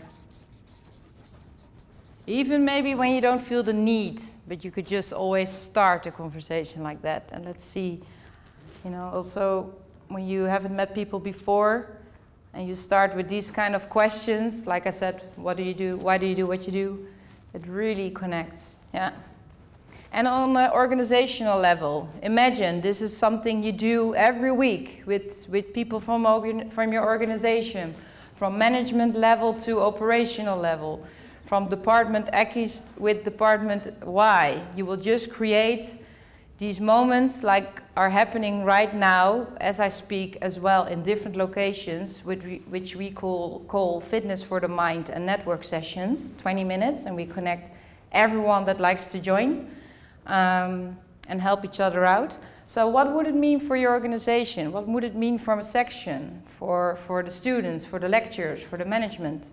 Even maybe when you don't feel the need, but you could just always start a conversation like that. And let's see, you know, also when you haven't met people before and you start with these kind of questions, like I said, what do you do? Why do you do what you do? It really connects, yeah. And on the organizational level, imagine this is something you do every week with people from your organization, from management level to operational level, from department X with department Y. You will just create these moments like are happening right now as I speak as well in different locations, which we call Fitness for the Mind and network sessions, 20 minutes, and we connect everyone that likes to join. And help each other out. So what would it mean for your organization? What would it mean from a section, for the students, for the lecturers, for the management?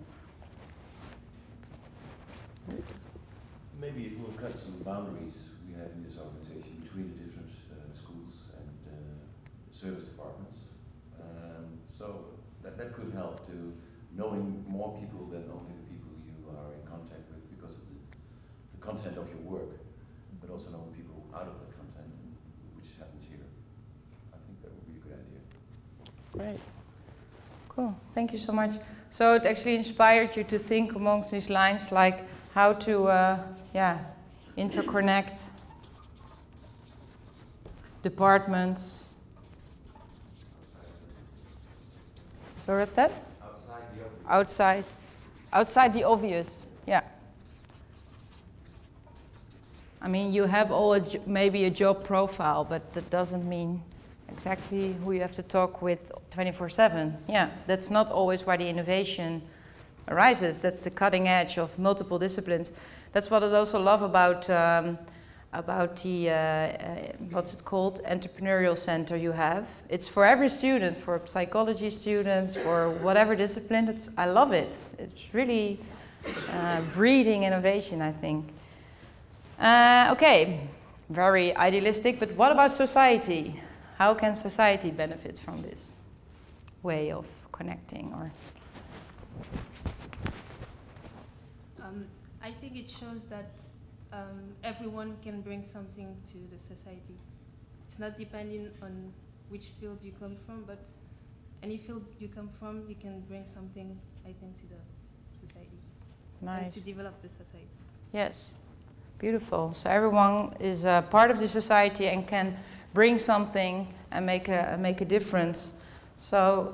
Oops. Maybe it will cut some boundaries we have in this organization between the different schools and service departments. So that could help to knowing more people than only the people you are in contact with because of the content of your work. But also knowing people out of that content, which happens here. I think that would be a good idea. Great. Cool. Thank you so much. So it actually inspired you to think amongst these lines, like how to, interconnect departments. So what's that? Outside the obvious. Outside the obvious. Yeah. I mean, you have maybe a job profile, but that doesn't mean exactly who you have to talk with 24/7. Yeah, that's not always where the innovation arises. That's the cutting edge of multiple disciplines. That's what I also love about the, what's it called, entrepreneurial center you have. It's for every student, for psychology students, for whatever discipline. I love it. It's really breeding innovation, I think. Okay, very idealistic, but what about society? How can society benefit from this way of connecting? Or I think it shows that everyone can bring something to the society. It's not depending on which field you come from, but any field you come from, you can bring something, I think, to the society. Nice. And to develop the society. Yes. Beautiful. So everyone is a part of the society and can bring something and make a difference. So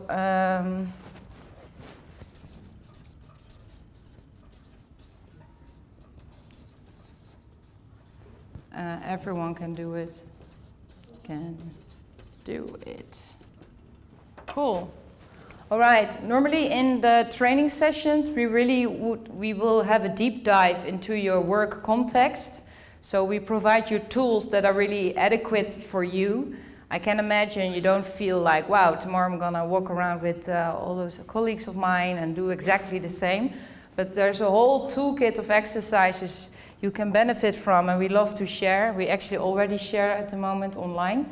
everyone can do it. Can do it. Cool. All right, normally in the training sessions, we will have a deep dive into your work context. So we provide you tools that are really adequate for you. I can imagine you don't feel like, wow, tomorrow I'm gonna walk around with all those colleagues of mine and do exactly the same. But there's a whole toolkit of exercises you can benefit from, and we love to share. We actually already share at the moment online.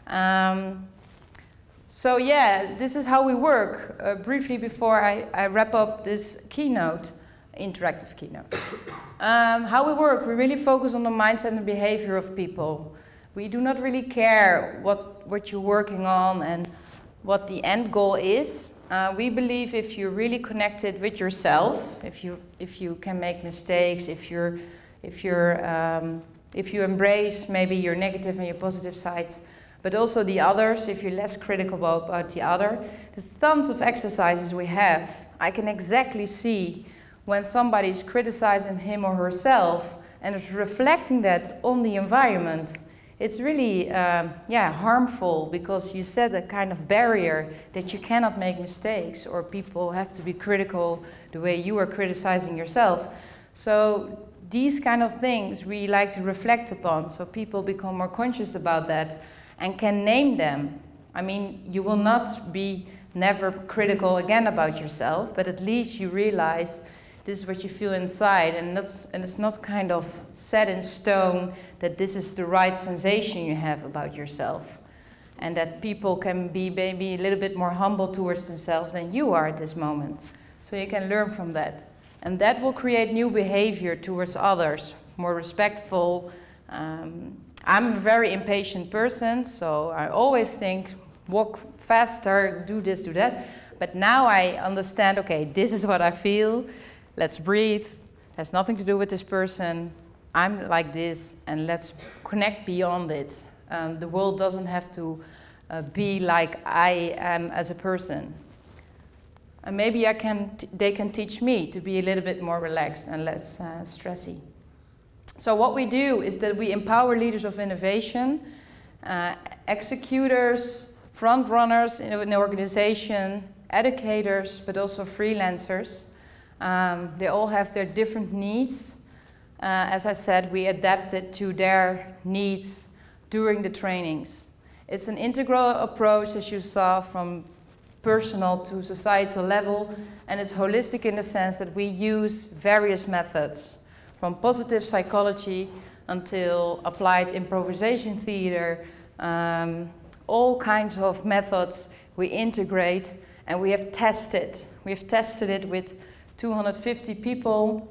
So yeah, this is how we work. Briefly before I wrap up this keynote, interactive keynote. How we work, we really focus on the mindset and behavior of people. We do not really care what you're working on and what the end goal is. We believe if you're really connected with yourself, if you can make mistakes, if you embrace maybe your negative and your positive sides, but also the others, if you're less critical about the other. There's tons of exercises we have. I can exactly see when somebody's criticizing him or herself and is reflecting that on the environment. It's really harmful because you set a kind of barrier that you cannot make mistakes or people have to be critical the way you are criticizing yourself. So these kind of things we like to reflect upon so people become more conscious about that and can name them. I mean, you will not be never critical again about yourself, but at least you realize this is what you feel inside, and it's not kind of set in stone that this is the right sensation you have about yourself. and that people can be maybe a little bit more humble towards themselves than you are at this moment. So you can learn from that. And that will create new behavior towards others, more respectful. I'm a very impatient person, so I always think, walk faster, do this, do that. But now I understand, okay, this is what I feel. Let's breathe. Has nothing to do with this person. I'm like this, and let's connect beyond it. The world doesn't have to be like I am as a person. And maybe they can teach me to be a little bit more relaxed and less stressy. So what we do is that we empower leaders of innovation, executors, front runners in an organization, educators, but also freelancers. They all have their different needs. As I said, we adapt it to their needs during the trainings. It's an integral approach, as you saw, from personal to societal level, and it's holistic in the sense that we use various methods, from positive psychology until applied improvisation theater, all kinds of methods we integrate, and we have tested. We have tested it with 250 people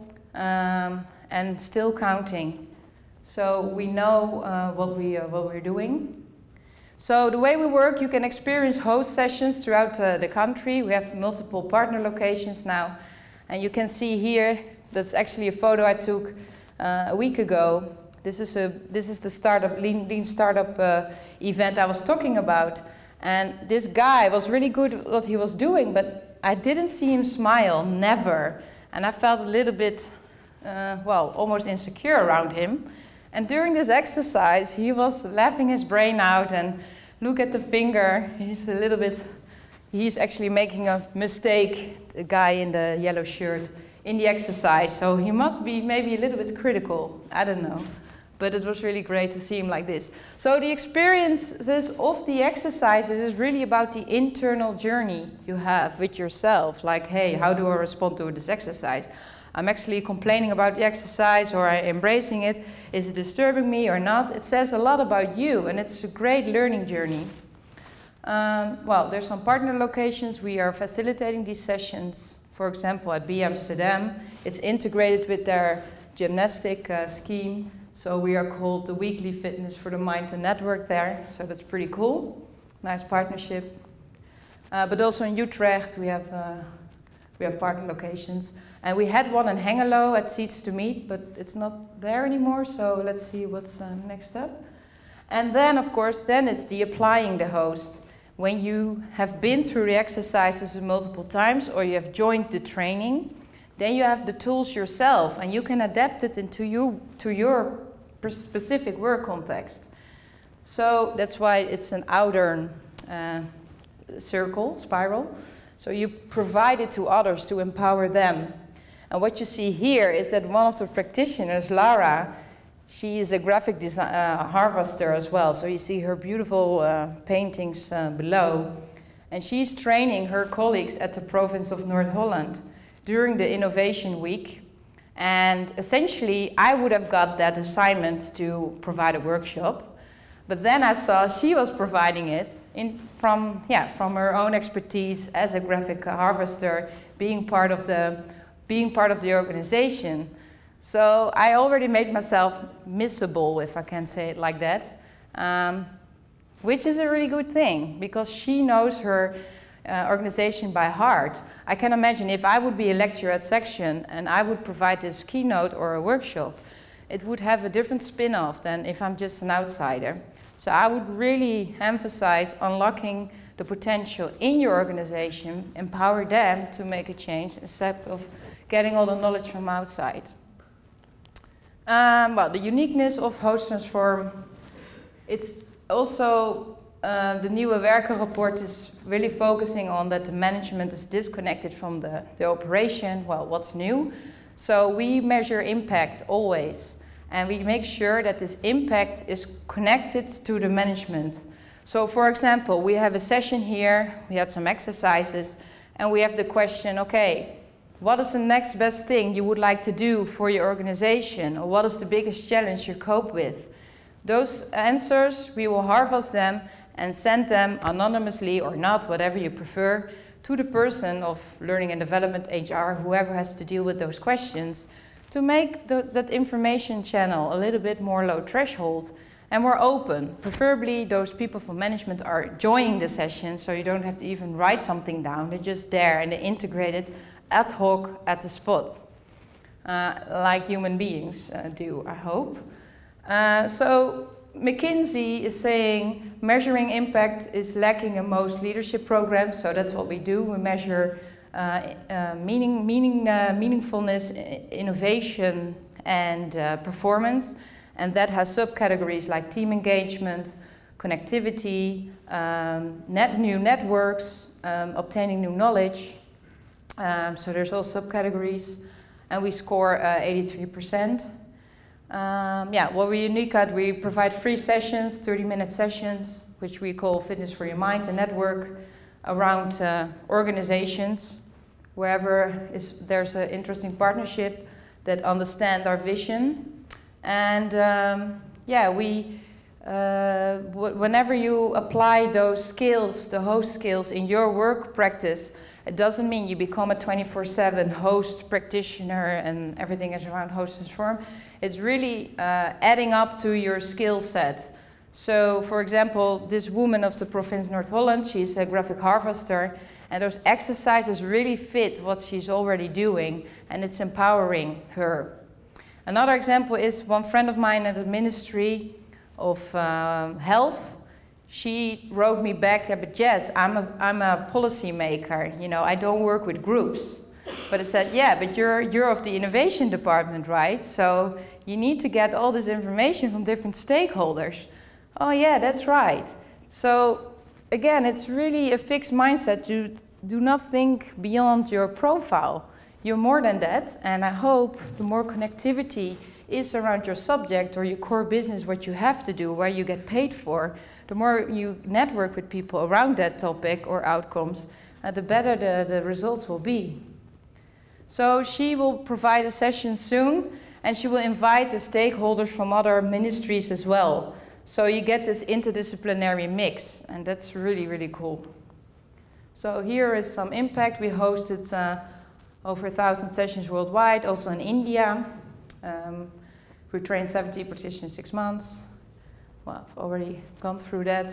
and still counting. So we know what we're doing. So the way we work, you can experience host sessions throughout the country. We have multiple partner locations now. And you can see here, that's actually a photo I took a week ago. This is the startup, Lean Startup event I was talking about. And this guy was really good at what he was doing, but I didn't see him smile, never. And I felt a little bit, well, almost insecure around him. And during this exercise, he was laughing his brain out, and look at the finger. He's actually making a mistake, the guy in the yellow shirt, in the exercise. So he must be maybe a little bit critical, I don't know. But it was really great to see him like this. So the experiences of the exercises is really about the internal journey you have with yourself. Like, hey, how do I respond to this exercise? I'm actually complaining about the exercise, or I'm embracing it. Is it disturbing me or not? It says a lot about you, and it's a great learning journey. Well, there's some partner locations. We are facilitating these sessions. For example, at B Amsterdam, it's integrated with their gymnastic scheme. So we are called the Weekly Fitness for the Mind and Network there. So that's pretty cool. Nice partnership. But also in Utrecht, we have partner locations. And we had one in Hengelo at Seeds to Meet, but it's not there anymore, so let's see what's next up. And then, of course, then it's the applying the host. When you have been through the exercises multiple times, or you have joined the training, then you have the tools yourself, and you can adapt it into your specific work context. So that's why it's an outer spiral. So you provide it to others to empower them. And what you see here is that one of the practitioners, Lara, she is a graphic harvester as well. So you see her beautiful paintings below. And she's training her colleagues at the province of North Holland during the Innovation Week. And essentially, I would have got that assignment to provide a workshop. But then I saw she was providing it from her own expertise as a graphic harvester, being part of the organization. So I already made myself missable, if I can say it like that, which is a really good thing, because she knows her organization by heart. I can imagine if I would be a lecturer at Section and I would provide this keynote or a workshop, it would have a different spin-off than if I'm just an outsider. So I would really emphasize unlocking the potential in your organization, empower them to make a change instead of getting all the knowledge from outside. Well, the uniqueness of Host Transform, it's also the Nieuwe Werken report is really focusing on that the management is disconnected from the operation. Well, what's new? So we measure impact always, and we make sure that this impact is connected to the management. So for example, we have a session here, we had some exercises, and we have the question, okay, what is the next best thing you would like to do for your organization? Or what is the biggest challenge you cope with? Those answers, we will harvest them and send them anonymously or not, whatever you prefer, to the person of learning and development, HR, whoever has to deal with those questions, to make that information channel a little bit more low threshold and more open. Preferably those people from management are joining the session, so you don't have to even write something down. They're just there and they integrate it ad hoc at the spot, like human beings do, I hope. So McKinsey is saying measuring impact is lacking in most leadership programs, so that's what we do. We measure meaningfulness, innovation, and performance, and that has subcategories like team engagement, connectivity, new networks, obtaining new knowledge. So there's all subcategories, and we score 83%. Yeah, what we're unique at, we provide free sessions, 30-minute sessions, which we call Fitness for Your Mind, a network around organizations, wherever there's an interesting partnership that understand our vision. And yeah, whenever you apply those skills, the host skills in your work practice, it doesn't mean you become a 24/7 host practitioner and everything is around host transform. It's really adding up to your skill set. So, for example, this woman of the province North Holland, she's a graphic harvester, and those exercises really fit what she's already doing, and it's empowering her. Another example is one friend of mine at the Ministry of Health. She wrote me back, yeah, but Jess, I'm a policy maker, you know, I don't work with groups. But I said, yeah, but you're of the innovation department, right? So you need to get all this information from different stakeholders. Oh yeah, that's right. So again, it's really a fixed mindset to do not think beyond your profile. You're more than that, and I hope the more connectivity is around your subject or your core business, what you have to do, where you get paid for, the more you network with people around that topic or outcomes, the better the results will be. So she will provide a session soon, and she will invite the stakeholders from other ministries as well. So you get this interdisciplinary mix, and that's really, really cool. So here is some impact. We hosted over 1,000 sessions worldwide, also in India. We trained 70 practitioners in 6 months. Well, I've already gone through that.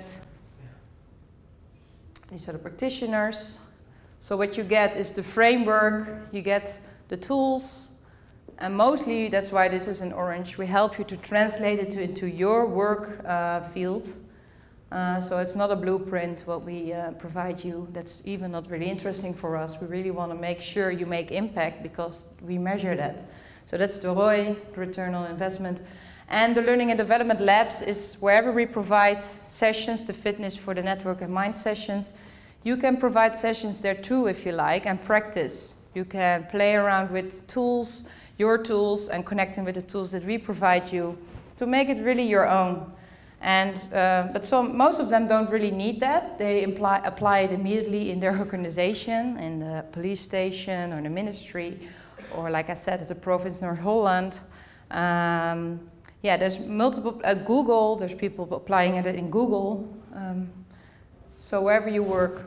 These are the practitioners. So what you get is the framework, you get the tools, and mostly, that's why this is in orange, we help you to translate it into your work field. So it's not a blueprint what we provide you. That's even not really interesting for us. We really want to make sure you make impact because we measure that. So that's the ROI, the return on investment. And the Learning and Development Labs is wherever we provide sessions, the Fitness for the Network and Mind sessions. You can provide sessions there too if you like and practice. You can play around with tools, your tools, and connecting with the tools that we provide you to make it really your own. And, but most of them don't really need that. They apply it immediately in their organization, in the police station or the ministry, or like I said, at the province North Holland. Yeah, there's multiple, Google, there's people applying it in Google. So wherever you work.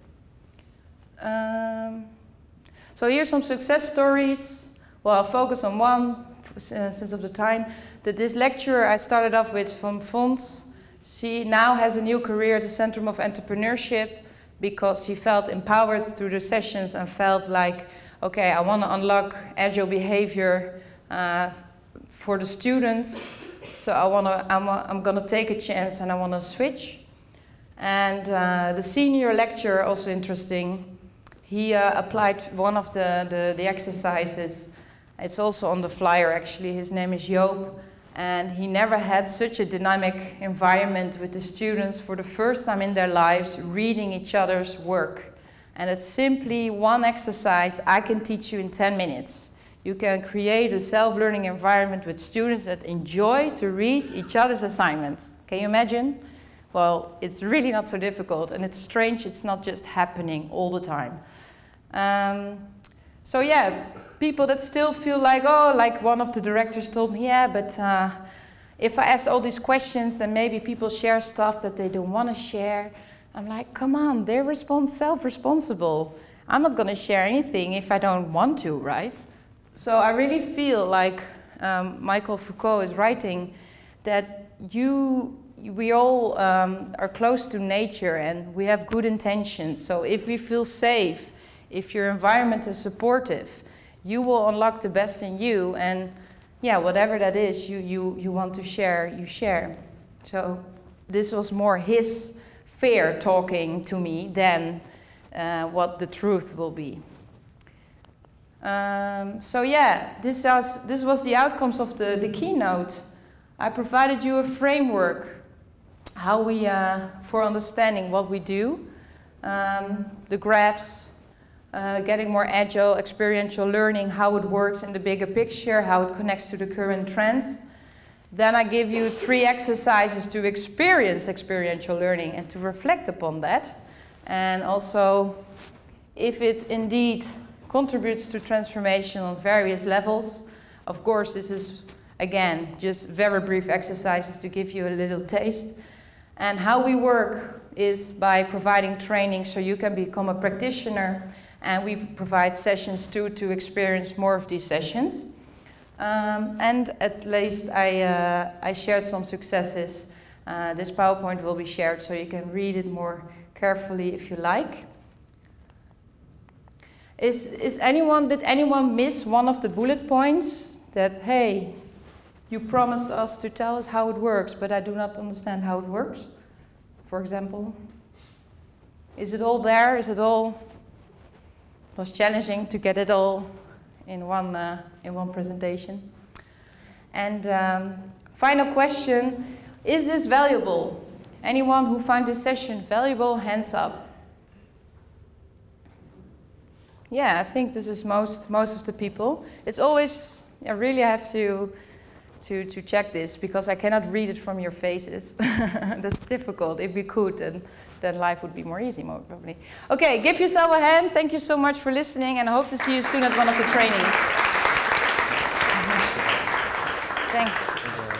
So here's some success stories. Well, I'll focus on one since of the time. This lecturer I started off with from Fons, she now has a new career at the Centrum of Entrepreneurship because she felt empowered through the sessions and felt like, okay, I want to unlock agile behavior for the students. So I'm going to take a chance and I want to switch. And the senior lecturer, also interesting, he applied one of the exercises. It's also on the flyer actually. His name is Joop. And he never had such a dynamic environment with the students for the first time in their lives reading each other's work. And it's simply one exercise I can teach you in 10 minutes. You can create a self-learning environment with students that enjoy to read each other's assignments. Can you imagine? Well, it's really not so difficult, and it's strange it's not just happening all the time. So yeah, people that still feel like, oh, like one of the directors told me, yeah, but if I ask all these questions, then maybe people share stuff that they don't want to share. I'm like, come on, they're self-responsible. I'm not going to share anything if I don't want to, right? So I really feel like Michael Foucault is writing that we all are close to nature and we have good intentions. So if we feel safe, if your environment is supportive, you will unlock the best in you, and yeah, whatever that is you want to share, you share. So this was more his fear talking to me than what the truth will be. So yeah, this was the outcomes of the keynote. I provided you a framework how we for understanding what we do, the graphs, getting more agile, experiential learning, how it works in the bigger picture, how it connects to the current trends. Then I give you 3 exercises to experience experiential learning and to reflect upon that. And also, if it indeed contributes to transformation on various levels. Of course, this is, again, just very brief exercises to give you a little taste. And how we work is by providing training so you can become a practitioner. And we provide sessions too to experience more of these sessions. And at least I shared some successes. This PowerPoint will be shared so you can read it more carefully if you like. Did anyone miss one of the bullet points that, hey, you promised us to tell us how it works, but I do not understand how it works, for example? Is it all there? It was challenging to get it all in one presentation. And final question, is this valuable? Anyone who found this session valuable, hands up. Yeah, I think this is most of the people. It's always, I really have to check this because I cannot read it from your faces. That's difficult. If we could, then life would be more easy, probably. Okay, give yourself a hand. Thank you so much for listening, and I hope to see you soon at one of the trainings. Thanks.